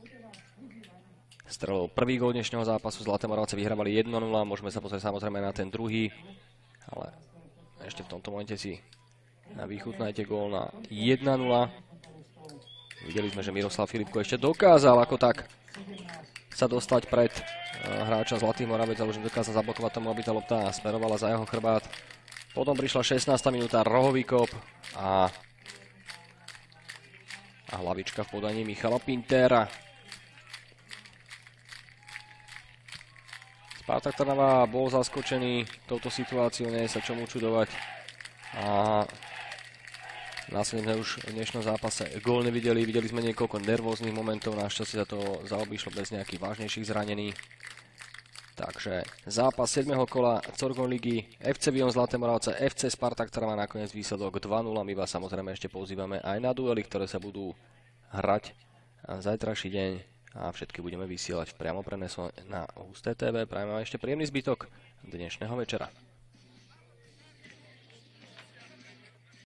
A: strelil prvý gól dnešného zápasu. Zlaté Moravce vyhrávali jeden nula, môžeme sa pozrieť samozrejme na ten druhý, ale ešte v tomto momente si vychutnajte gól na jeden nula. Videli sme, že Miroslav Filipko ešte dokázal ako tak sa dostať pred hráča Zlatých Moraviec, ale už dokázal zablokovať tomu, aby tá lopta smerovala za jeho chrbát. Potom prišla šestnásta minúta, rohový kop a, a hlavička v podaní Michala Pintera. Spartak Trnava bol zaskočený touto situáciou, nie je sa čomu čudovať. A následne sme už v dnešnom zápase gól nevideli, videli sme niekoľko nervóznych momentov, našťastie sa to zaobišlo bez nejakých vážnejších zranení. Takže zápas siedmeho kola Corgon ligy ef cé Vion Zlaté Moravce, ef cé Spartak Trnava, nakoniec výsledok dva nula. My vás samozrejme ešte pozývame aj na duely, ktoré sa budú hrať zajtrajší deň a všetky budeme vysielať v priamo prenese na Husté té vé. Prajeme vám ešte príjemný zbytok dnešného večera.